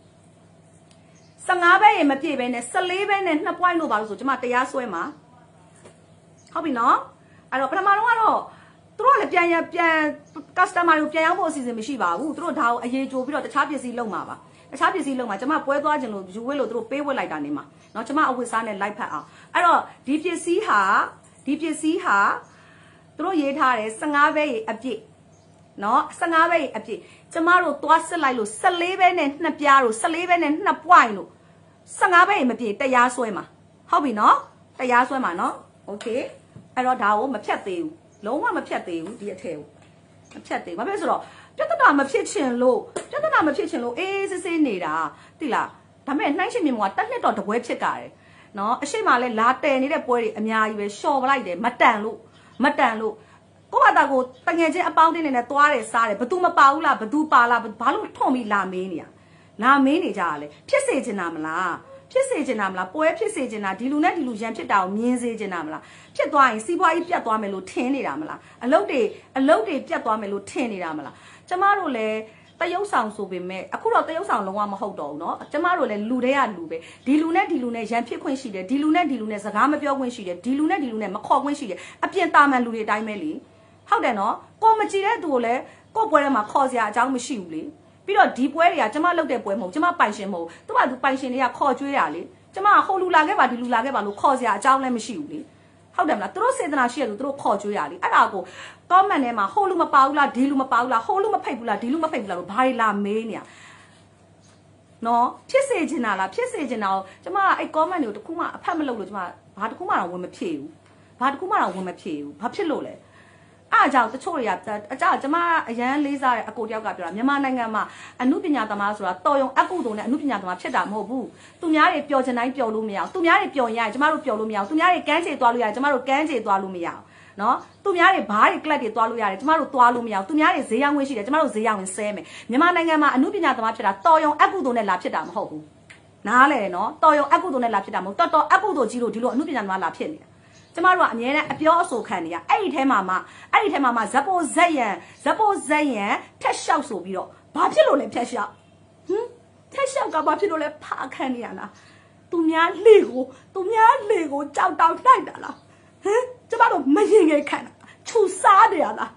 Speaker 1: 15ပဲရေမပြည့်ပဲနဲ့14ပဲနဲ့2 point လို့ဘာလို့ဆိုကျွန်မတရားစွဲမှာဟုတ်ပြီနော်အဲ့တော့ပထမတော့ကတော့သူတို့ကလည်းပြန်ရပြန် customer တွေကိုပြန်ရောက်ဖို့အစီအစဉ်မရှိပါဘူးသူတို့ဒါကိုအရေးကြိုးပြီးတော့တခြားပစ္စည်းလုံးမှာပါတခြားပစ္စည်းလုံးမှာကျွန်မပွဲသွားခြင်းလို့ယူဝဲလို့သူတို့ပေးဝက်လိုက်တာနေမှာเนาะကျွန်မအဝတ်စားနဲ့လိုက်ဖက်အောင်အဲ့တော့ဒီပစ္စည်းဟာဒီပစ္စည်းဟာသူတို့ရေးထားတယ်15ပဲရေအပြည့်เนาะ15ပဲရေအပြည့်ကျွန်မတို့သွားစစ်လိုက်လို့14ပဲနဲ့2ပြားလို့14ပဲနဲ့2 point လို့15ပဲရေမပြည့်တရားစွဲမှာဟုတ်ပြီเนาะတရားစွဲမှာเนาะโอเคအဲ့တော့ဒါကိုမဖြတ်သေးဘူးလုံးဝမဖြတ်သေးဘူးဒီအထက်ကိုမဖြတ်သေးဘူးဘာဖြစ်ဆိုတော့ပြဿနာမဖြစ်ချင်လို့ပြဿနာမဖြစ်ချင်လို့အေးစစ်စစ်နေတာသိလားဒါပေမဲ့နှိုင်းရှင်မြင်မောကတက်နှစ်တော့တပွဲဖြစ်ကြတယ်နော်အရှိမလဲလာတယ်နေတဲ့ပွဲတွေအများကြီးပဲရှော့ပလိုက်တယ်မတန်လို့မတန်လို့ကိုယ့်ဘာသာကိုတငယ်ချင်းအပေါင်းတင်းနေနဲ့သွားတယ်စားတယ်ဘသူမပါဘူးလားဘသူပါလားဘာလို့ထွန်ပြီးလာမေးနေရလာမေးနေကြရလဲဖြစ်စေချင်တာမလားဖြစ်စေချင်တာမလားပွဲဖြစ်စေချင်တာဒီလူနဲ့ဒီလူရန်ဖြစ်တာကိုမြင်စေချင်တာမလားဖြစ်သွားရင်စီးပွားရေးပြတ်သွားမယ်လို့ထင်နေတာမလားအလုပ်တွေအလုပ်တွေပြတ်သွားမယ်လို့ထင်နေတာမလားကျမတို့လည်းတရုပ်ဆောင်ဆိုပေမဲ့အခုတော့တရုပ်ဆောင်လုံးဝမဟုတ်တော့ဘူးเนาะကျမတို့လည်းလူတွေကလူပဲဒီလူနဲ့ဒီလူနဲ့ရန်ဖြစ်ခွင့်ရှိတယ်ဒီလူနဲ့ဒီလူနဲ့စကားမပြောခွင့်ရှိတယ်ဒီလူနဲ့ဒီလူနဲ့မခေါ်ခွင့်ရှိတယ်အပြင်တာမန်လူတွေအတိုင်းပဲလေဟုတ်တယ်เนาะကိုမကြည့်တဲ့သူကိုလည်းကို့ပွဲထဲမှာခေါ်စရာအကြောင်းမရှိဘူးလေပြီးတော့ဒီပွဲတွေကကျမလုပ်တဲ့ပွဲမဟုတ်ကျမပိုင်ရှင်မဟုတ်သူကသူပိုင်ရှင်တွေကခေါ်ကြွေးတာလေကျမကဟိုလူလာခဲ့ပါဒီလူလာခဲ့ပါလို့ခေါ်စရာအကြောင်းလည်းမရှိဘူးလေဟုတ်တယ်မလားသူတို့စေတနာရှိရသူတို့ခေါ်ကြွေးရလေအဲ့ဒါကို comment ထဲမှာဟိုလူမပါဘူးလားဒီလူမပါဘူးလားဟိုလူမဖိတ်ဘူးလားဒီလူမဖိတ်ဘူးလားလို့ဘာတွေလာမေးနေရနော်ဖြစ်စေချင်တာလားဖြစ်စေချင်တာကိုကျမကအဲ့ comment တွေကိုတခုမှအဖတ်မလုပ်လို့ကျမဘာတခုမှတော့ဝင်မဖြေဘူးဘာတခုမှတော့ဝင်မဖြေဘူးဘာဖြစ်လို့လဲအားကြောင့်တချို့တွေကအကြောင်းကျမအရန်လေးစားတဲ့အကိုတယောက်ကပြောတာမြန်မာနိုင်ငံမှာအမှုပညာသမားဆိုတာတော်ရုံအကုသိုလ်နဲ့အမှုပညာသမားဖြစ်တာမဟုတ်ဘူးသူများတွေပျော်ချင်တိုင်းပျော်လို့မရအောင်သူများတွေပျော်ရင်ကျမတို့ပျော်လို့မရအောင်သူများတွေကန်းချေသွားလို့ရတယ်ကျမတို့ကန်းချေသွားလို့မရအောင်နော်သူများတွေဘားတွေကလပ်တွေသွားလို့ရတယ်ကျမတို့သွားလို့မရအောင်သူများတွေဈေးရောင်းဝင်ရှိတယ်ကျမတို့ဈေးရောင်းဝင်ဆဲမယ်မြန်မာနိုင်ငံမှာအမှုပညာသမားဖြစ်တာတော်ရုံအကုသိုလ်နဲ့လာဖြစ်တာမဟုတ်ဘူးနားလေနော်တော်ရုံအကုသိုလ်နဲ့လာဖြစ်တာမဟုတ်တော်တော်အကုသိုလ်ကြီးလို့ဒီလိုအမှုပညာသမားလာဖြစ်နေတာကျမတို့ကအမြဲတမ်းအပြောအဆိုခံနေရအဲ့ဒီထဲမှာမှအဲ့ဒီထဲမှာမှဇပိုဇက်ရန်ဇပိုဇက်ရန်ထက်လျှောက်ဆိုပြီးတော့ဘာဖြစ်လို့လဲဖြတ်လျှောက်ဟမ်ထက်လျှောက်ကဘာဖြစ်လို့လဲဖာခံနေရလားသူများလေကိုသူများလေကိုကြောက်တောင်နှိုက်တာလားဟမ်ကျမတို့မရင်ငယ်ခံတာခြူစားနေရလား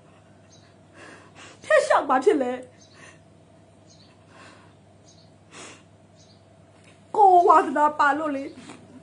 Speaker 1: ထက်လျှောက်ဘာဖြစ်လဲကိုဝါဒနာပါလို့လေ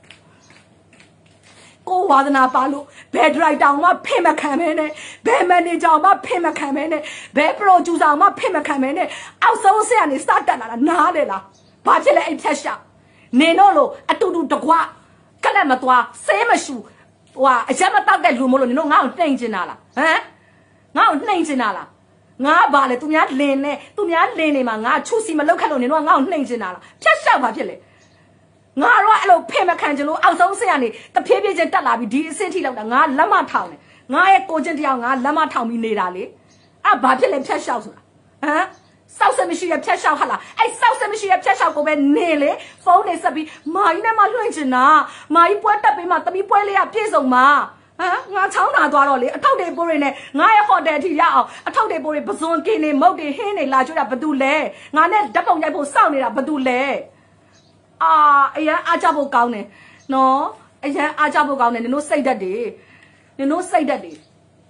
Speaker 1: ကိုဝါဒနာပါလို့ဘယ်ဒရိုက်တာမှဖင်မခံမဲနဲ့ဘယ်မန်နေဂျာမှဖင်မခံမဲနဲ့ဘယ်ပရိုဂျူဆာမှဖင်မခံမဲနဲ့အောက်ဆုံးဆက်ကနေစတက်လာတာနားလေလားဘာဖြစ်လဲအဲ့ဖြတ်ရှောက်နေတော့လို့အတူတူတကွကလတ်မသွားဆဲမရှူဟိုဟာအရက်မတောက်တဲ့လူမို့လို့နင်တို့ငါ့ကိုနှိမ်ချင်တာလားဟမ်ငါ့ကိုနှိမ်ချင်တာလားငါဘာလဲသူများလင်းနေသူများလင်းနေမှာငါချူစီမလောက်ခက်လို့နင်တို့ငါ့ကိုနှိမ်ချင်တာလားဖြတ်ရှောက်ဘာဖြစ်လဲငါတော့အဲ့လိုဖင်မခံကြလို့အောက်ဆုံးဆင်ကနေတဖြည်းဖြည်းချင်းတက်လာပြီးဒီအဆင့်ထိလောက်တာငါလက်မထောင်တယ်ငါရဲ့ကိုချင်းတရားငါလက်မထောင်ပြီးနေတာလေအဲ့ဘာဖြစ်လဲဖြတ်လျှောက်ဆိုတာဟမ်စောက်စမရှိရဖြတ်လျှောက်ဟာလားအဲ့စောက်စမရှိရဖြတ်လျှောက်ကိုပဲနေလေဖုန်းနေဆက်ပြီးမာကြီးနဲ့မှလွှင့်ချင်တာမာကြီးပွဲတက်ပြီးမှတမီးပွဲလေးကပြည့်စုံမှာဟမ်ငါချောင်းတာသွားတော့လေအထောက်တွေပိုးတွေနဲ့ငါရဲ့ဟိုတယ်အထိရအောင်အထောက်တွေပိုးတွေပဇွန်ကင်းနေမုတ်တွေဟင်းတွေလာကျွတ်တာဘာတူလဲငါနဲ့ဓာတ်ပုံရိုက်ဖို့စောင့်နေတာဘာတူလဲအာအရန်အားကြဖို့ကောင်းတယ်နော်အရန်အားကြဖို့ကောင်းတယ်နင်တို့စိတ်ဓာတ်တွေနင်တို့စိတ်ဓာတ်တွေ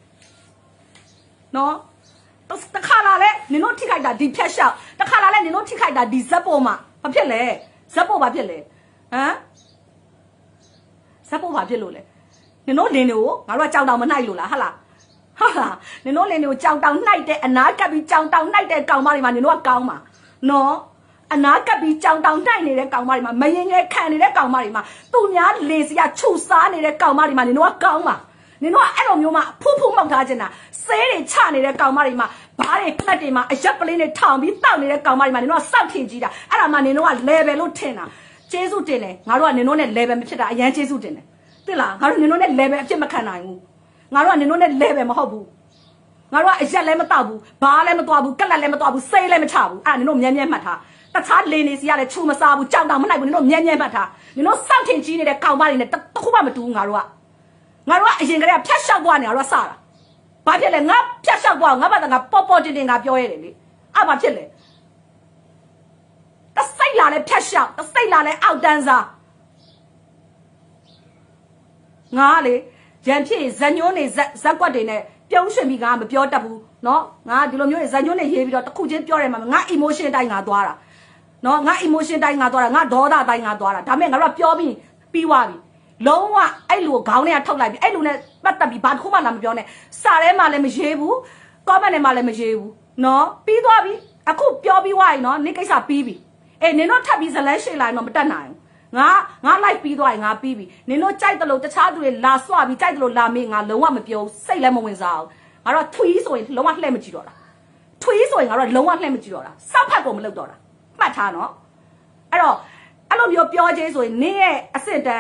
Speaker 1: နော်တခါလာလဲနင်တို့ထိခိုက်တာဒီဖြတ်လျှောက်တခါလာလဲနင်တို့ထိခိုက်တာဒီဇက်ပေါ်မှာဘာဖြစ်လဲဇက်ပေါ်ဘာဖြစ်လဲဟမ်ဇက်ပေါ်ဘာဖြစ်လို့လဲနင်တို့လင်းတွေကိုငါတို့ကကြောင်တောင်မနှိုက်လို့လားဟာလားဟာလားနင်တို့လင်းတွေကိုကြောင်တောင်နှိုက်တဲ့အနာကပ်ပြီးကြောင်တောင်နှိုက်တဲ့ကောင်မတွေမှာနင်တို့ကကောင်းမှာနော်အနာကပ်ပြီးကြောင်တောင်နှိုက်နေတဲ့ကောင်မတွေမှာမရင်ငယ်ခံနေတဲ့ကောင်မတွေမှာသူများလေစီကခြုစားနေတဲ့ကောင်မတွေမှာနင်တို့ကကောင်းမှာနင်တို့ကအဲ့လိုမျိုးမှဖူးဖူးမောက်ထားခြင်းတာဆဲတွေချနေတဲ့ကောင်မတွေမှာဘားတွေဖက်တွေမှာအရက်ပလင်းတွေထောင်ပြီးတောက်နေတဲ့ကောင်မတွေမှာနင်တို့ကစောက်ထင်ကြည့်တာအဲ့ဒါမှနင်တို့က level လို့ထင်တာကျေးဇူးတင်တယ်ငါတို့ကနင်တို့နဲ့ level မဖြစ်တာအရန်ကျေးဇူးတင်တယ်对啦ငါတို့နင်တို့နဲ့ level အဖြစ်မခံနိုင်ဘူးငါတို့ကနင်တို့နဲ့ level မဟုတ်ဘူးငါတို့ကအရက်လည်းမတောက်ဘူးဘာလည်းမသွားဘူးကက်လက်လည်းမသွားဘူးစိတ်လည်းမချဘူးအဲ့နင်တို့မြဲမြဲမှတ်ထားတခြားလင်းနေစီရလည်းချူမစားဘူးကြောက်တောင်မနိုင်ဘူးနင်တို့မြဲမြဲမှတ်ထားနင်တို့စောင့်ထင်ကြီးနေတဲ့ကောင်မတွေနဲ့တခုမှမတူဘူးငါတို့ကငါတို့ကအရင်ကတည်းကဖြတ်လျှောက်သွားနေငါတို့ကစတာဘာဖြစ်လဲငါဖြတ်လျှောက်သွားငါဘာသာငါပေါ်ပေါ်တင်တင်ငါပြောရတယ်လေအဲ့ဘာဖြစ်လဲတစိတ်လာလဲဖြတ်လျှောက်တစိတ်လာလဲအောက်တန်းစားငါလေရန်ဖြစ်ဇညွန်းနေဇက်ကွက်တွေနဲ့ပြုံးရွှင်ပြီးငါမပြောတတ်ဘူးเนาะငါဒီလိုမျိုးဇညွန်းနေရေးပြီးတော့တခုချင်းပြောတယ်မှာငါ emotion တိုင်းငါသွားတာเนาะငါ emotion တိုင်းငါသွားတာငါဒေါသတိုင်းငါသွားတာဒါမဲ့ငါတို့ကပြောပြီးပြီးသွားပြီလုံးဝအဲ့လူကိုခေါင်းထဲကထုတ်လိုက်ပြီအဲ့လူနဲ့ပတ်သက်ပြီးဘာတစ်ခုမှလာမပြောနဲ့စာထဲမှာလည်းမရေးဘူး comment ထဲမှာလည်းမရေးဘူးเนาะပြီးသွားပြီအခုပြောပြီးသွားပြီเนาะနေ့ကိစ္စပြီးပြီအေးနင်တို့ထပ်ပြီးဇလန်းရှိလိုက်တော့မတက်နိုင်ဘူးငါငါ live ပြီးသွားရင်ငါပြီးပြီနင်တို့ကြိုက်တယ်လို့တခြားသူတွေလာဆွပြီးကြိုက်တယ်လို့လာမေးငါလုံးဝမပြောစိတ်လည်းမဝင်စားဘူးငါတို့ထွီးဆိုရင်လုံးဝလှည့်မကြည့်တော့တာထွီးဆိုရင်ငါတို့လုံးဝလှည့်မကြည့်တော့တာစောက်ဖက်ကိုမလုပ်တော့တာမှတ်ထားနော်အဲ့တော့အဲ့လိုမျိုးပြောချင်းဆိုရင်နင်းရဲ့အစစ်တန်း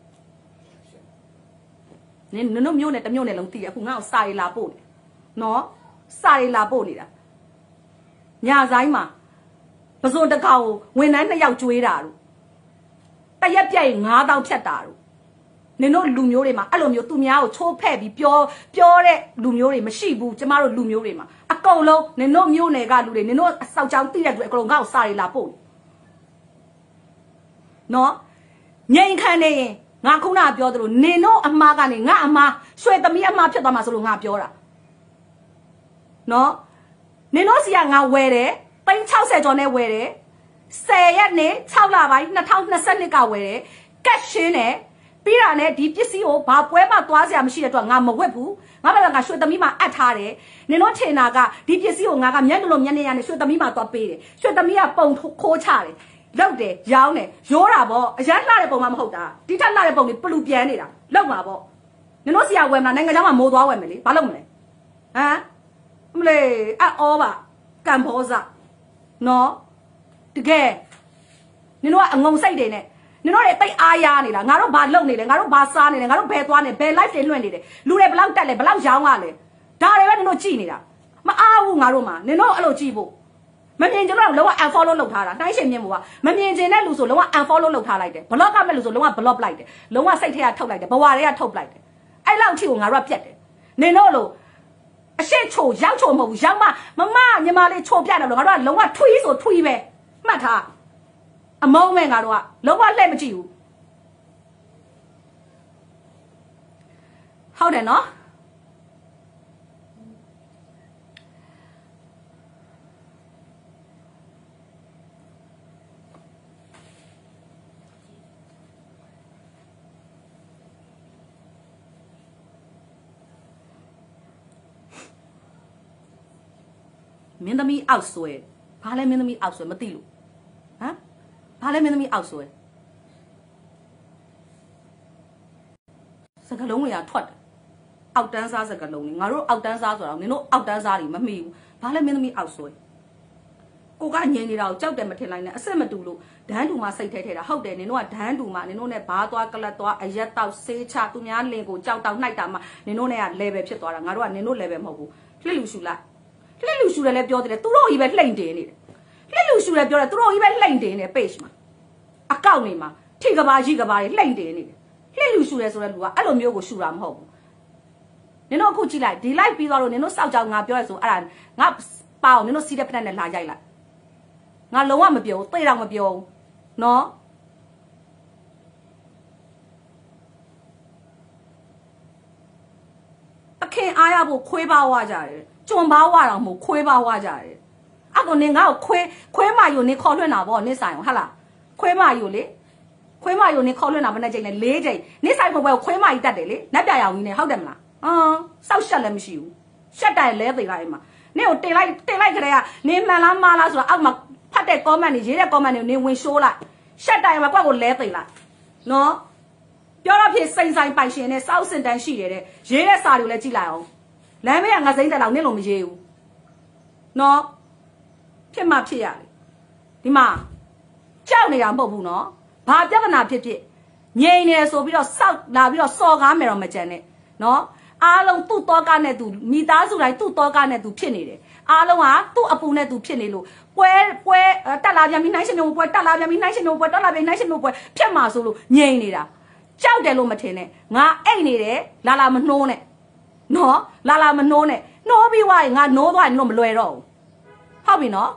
Speaker 1: နင်နင်တို့မျိုးနဲ့တမျိုးနဲ့လုံးတည်ရအခုငါ့ကိုစာရီလာပို့နေနော်စာရီလာပို့နေတာညဆိုင်မှာပစုံတကောင်ကိုဝန်ထမ်းနှစ်ယောက်ကျွေးတာလို့တရက်ပြက်ငါးတောင်းဖြတ်တာလို့နင်တို့လူမျိုးတွေမှာအဲ့လိုမျိုးသူများကိုချိုးဖဲ့ပြီးပြောပြောတဲ့လူမျိုးတွေမရှိဘူးကျမတို့လူမျိုးတွေမှာအကုန်လုံးနင်တို့မျိုးနယ်ကလူတွေနင်တို့အစောက်ချောင်းတိတဲ့သူအကုန်လုံးငါ့ကိုစာရီလာပို့နော်ငြိမ်ခံနေရင်ငါခုနကပြောသလိုနင်တို့အမားကနေငါအမားရွှေသမီးအမားဖြစ်သွားမှာဆိုလို့ငါပြောတာနော်နင်တို့စီကငါဝယ်တယ်သိန်း၆၀ကျော်နဲ့ဝယ်တယ်ဆယ်ရက်နဲ့၆လပိုင်း၂၀၂၂ကဝယ်တယ်ကတ်ရှင်းတယ်ပြီးတာနဲ့ဒီပစ္စည်းကိုဘာပွဲမှသွားစရာမရှိတဲ့အတွက်ငါမဝက်ဘူးငါဘာကရွှေသမီးမှာအပ်ထားတယ်နင်တို့ထင်တာကဒီပစ္စည်းကိုငါကမျက်နှာလုံးမျက်နှာရနဲ့ရွှေသမီးမှာသွားပေးတယ်ရွှေသမီးကပုံခိုးချတယ်လောက်တယ်ရောင်းတယ်ရိုးတာပေါ့အရန်လှတဲ့ပုံမှမဟုတ်တာဒီထက်လှတဲ့ပုံတွေပလူပြန်နေတာလောက်မှာပေါ့နင်တို့ဆရာဝယ်မလားနိုင်ငံခြားမှာမိုးသွားဝယ်မယ်လေဘာလုပ်မလဲဟမ်မလေးအော်ပါကံဘောဇနော်တကယ်နင်တို့ကအငုံစိတ်တွေနဲ့နင်တို့တွေတိတ်အားရနေတာငါတို့ဘာလုပ်နေလဲငါတို့ဘာစားနေလဲငါတို့ဘယ်သွားနေဘယ် live တွေလွှင့်နေတယ်လူတွေဘလောက်တက်လဲဘလောက်ရောင်းရလဲဒါတွေပဲနင်တို့ကြည့်နေတာမအားဘူးငါတို့မှာနင်တို့အဲ့လိုကြည့်ဖို့မမြင်ကြတော့လုံးဝ unfollow လုပ်ထားတာတိုင်းရှင်မြင်မို့ပါမမြင်ကျင်တဲ့လူဆိုလုံးဝ unfollow လုပ်ထားလိုက်တယ် block ကမဲ့လူဆိုလုံးဝ block လိုက်တယ်လုံးဝစိတ်ထဲကထုတ်လိုက်တယ်ဘဝတွေကထုတ်လိုက်တယ်အဲ့လောက်အထိကိုငါတို့ကပြတ်တယ်နင်တို့လို့အရှိချိုရောက်ချိုမဟုတ်ဘူးရောက်မမမညီမလေးချိုပြတယ်လို့ငါတို့ကလုံးဝထွီးဆိုထွီးပဲမှတ်ထားအမုန်းမဲ့ငါတို့ကလုံးဝလှည့်မကြည့်ဘူးဟုတ်တယ်နော်မင်းသမီးအောက်ဆွဲဘာလဲမင်းသမီးအောက်ဆွဲမသိလို့ဟမ်ဘာလဲမင်းသမီးအောက်ဆွဲစကလုံးတွေကထွက်တယ်အောက်တန်းစားစကလုံးတွေငါတို့အောက်တန်းစားဆိုတော့နင်တို့အောက်တန်းစားတွေမမှီဘူးဘာလဲမင်းသမီးအောက်ဆွဲကိုကငြိမ်နေတာကိုကြောက်တယ်မထင်လိုက်နဲ့အစစ်မတူလို့ဒန်းတူမှစိတ်ထဲထဲတာဟုတ်တယ်နင်တို့ကဒန်းတူမှနင်တို့နဲ့ဘားသွားကလတ်သွားအရက်တောက်ဆေးချသူများလင်ကိုကြောက်တောက်နှိုက်တာမှနင်တို့နဲ့က level ဖြစ်သွားတာငါတို့ကနင်တို့ level မဟုတ်ဘူးလှစ်လူရှူလိုက်လှစ်လူရှူတယ်လည်းပြောတယ်သူတို့ကြီးပဲလှိမ့်တင်နေတယ်လှစ်လူရှူတယ်ပြောတယ်သူတို့ကြီးပဲလှိမ့်တင်နေ page မှာအကောင့်နေမှာထိကဘာကြီးကဘာတွေလှိမ့်တင်နေတယ်လှစ်လူရှူတယ်ဆိုတဲ့လူကအဲ့လိုမျိုးကိုရှူတာမဟုတ်ဘူးနင်တို့အခုကြည့်လိုက်ဒီ live ပြီးသွားလို့နင်တို့စောက်ကြောင်ငါပြောရဆိုအဲ့ဒါငါပါအောင်နင်တို့စီးတဲ့ဖက်နဲ့လာရိုက်လိုက်ငါလုံးဝမပြောဘူးသိတော့မပြောဘူးနော်အခင်အားရဖို့ခွေးပါဝကြတယ်ကျွံပါဝတော့မဟုတ်ခွေးပါဝကြတယ်အဲ့တော့နင်ငါ့ကိုခွေးခွေးမယူနင်ခေါ်လွှင့်တာပေါ့နင်ဆိုင်ဟုတ်လားခွေးမယူလေခွေးမယူနင်ခေါ်လွှင့်တာဘယ်နဲ့ချိန်လဲလေးချိန်နင်ဆိုင်ဘွယ်ကိုခွေးမကြီးတတ်တယ်လေလက်ပြရောင်ကြီးနဲ့ဟုတ်တယ်မလားအော်စောက်ရှက်လည်းမရှိဘူးရှက်တိုင်လဲသေးလိုက်မှာနင်ကိုတင်လိုက်တင်လိုက်ကြတဲ့ကနင်မှန်လားမှားလားဆိုတော့အောက်မှာဖတ်တဲ့ comment တွေရေးတဲ့ comment တွေကိုနင်ဝင်ရှိုးလိုက်ရှက်တိုင်မှာကွက်ကိုလဲသေးလိုက်နော်ပြောတော့ဖြစ်စိန်ဆိုင်ပိုင်ရှင်နဲ့စောက်စင်တန်းရှိတယ်တဲ့ရေးတဲ့စာတွေကိုလည်းကြည့်လိုက်အောင်လမ်းဘေးကငါစိမ့်တဲ့လောက်နင်လုံးမရေးဘူးနော်ဖြစ်မှဖြစ်ရတယ်ဒီမှာကြောက်နေတာမဟုတ်ဘူးနော်ဘာပြဿနာဖြစ်ဖြစ်ငြိမ်နေဆိုပြီးတော့စောက်လာပြီးတော့စော်ကားမယ်တော့မကြံနဲ့နော်အားလုံးသူ့တောကနဲ့သူမိသားစုတိုင်းသူ့တောကနဲ့သူဖြစ်နေတယ်အားလုံးကသူ့အပူနဲ့သူဖြစ်နေလို့ပွဲပွဲတက်လာပြန်ပြီးနိုင်ရှင်မျိုးပွဲတက်လာပြန်ပြီးနိုင်ရှင်မျိုးပွဲတက်လာပြန်နိုင်ရှင်မျိုးပွဲဖြတ်မှာဆိုလို့ငြိမ်နေတာကြောက်တယ်လို့မထင်နဲ့ငါအိတ်နေတယ်လာလာမနှိုးနဲ့နော်လာလာမနှိုးနဲ့နှိုးပြီးွားရင်ငါနှိုးသွားရင်တော့မလွယ်တော့ဘူးဟုတ်ပြီနော်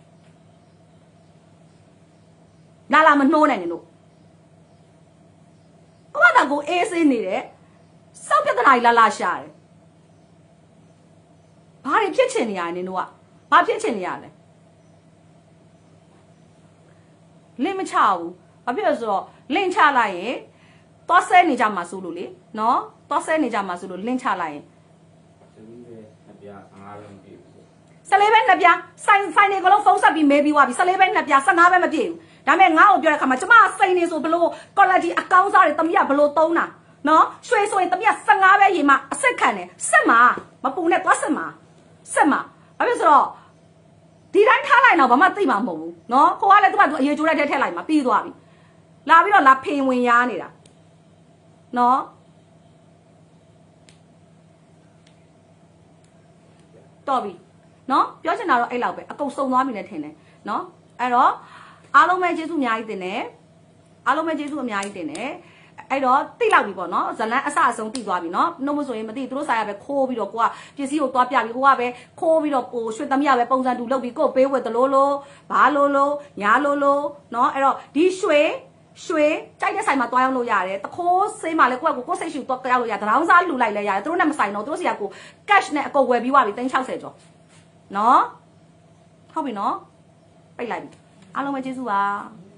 Speaker 1: လာလာမနှိုးနဲ့နင်တို့ကိုကတကူအေးစင်းနေတယ်စောက်ပြဿနာကြီးလာလာရှာတယ်ဘာတွေဖြစ်ချင်နေရလဲနင်တို့ကဘာဖြစ်ချင်နေရလဲလင်းမချဘူးဘာဖြစ်လို့ဆိုတော့လင်းချလိုက်ရင်သွားဆဲနေကြမှာဆိုလို့လေနော်သွားဆဲနေကြမှာဆိုလို့လင်းချလိုက်ရင်ဆလေးပဲနှစ်ပြားဆိုင်ဆိုင်နေကလုံးဖုန်းဆက်ပြီးမဲပြီးွားပြီဆလေးပဲနှစ်ပြားဆယ်ငါးပဲမပြည့်ဘူးဒါပေမဲ့ငါ့ကိုပြောတဲ့ခါမှာကျမစိန်နေဆိုဘလို့ quality အကောင်းစားတွေတမီးကဘလို့သုံးတာနော်ရွှေဆိုရင်တမီးကဆယ်ငါးပဲရေမှာအစ်စ်ခံတယ်စစ်မှာမပူနဲ့သွားစစ်မှာစစ်မှာဘာဖြစ်ဆိုတော့ဒီတိုင်းထားလိုက်တော့ဘာမှသိမှာမဟုတ်ဘူးနော်ကိုကလည်းသူကသူအရေးကြိုးလိုက်ထဲထည့်လိုက်မှာပြီးသွားပြီလာပြီးတော့လာဖေဝင်ရားနေတာနော်တော်ပြီနော်ပြောချင်တာတော့အဲ့လောက်ပဲအကုန်စုံသွားပြီနဲ့ထင်တယ်နော်အဲ့တော့အားလုံးပဲကျေးဇူးအများကြီးတင်တယ်အားလုံးပဲကျေးဇူးအများကြီးတင်တယ်အဲ့တော့တိလောက်ပြီပေါ့နော်ဇလန်းအစအဆုံးတိသွားပြီနော်နှုတ်မဆိုရင်မသိသူတို့ဆိုင်ရပဲခိုးပြီးတော့ကိုကပစ္စည်းကိုသွားပြပြီးကိုကပဲခိုးပြီးတော့ကိုရွှေသမီးရပဲပုံစံတူလုပ်ပြီးကိုပေးဝတ်တလို့လို့ဘာလို့လို့ညာလို့လို့နော်အဲ့တော့ဒီရွှေရွှေကြိုက်တဲ့ဆိုင်မှာတွားရောက်လို့ရတယ်တခိုးဆေးမှလည်းကိုကကိုကိုစိတ်ရှူတော့ကြောက်လို့ရတရောင်းစားလူလိုက်လဲရတယ်သူတို့နဲ့မဆိုင်တော့သူတို့စီကကို cash နဲ့အကုန်ဝယ်ပြီးွားပြီतीन सौကျော်နော်ဟုတ်ပြီနော်ပိတ်လိုက်ပြီအားလုံးပဲကျေးဇူးပါ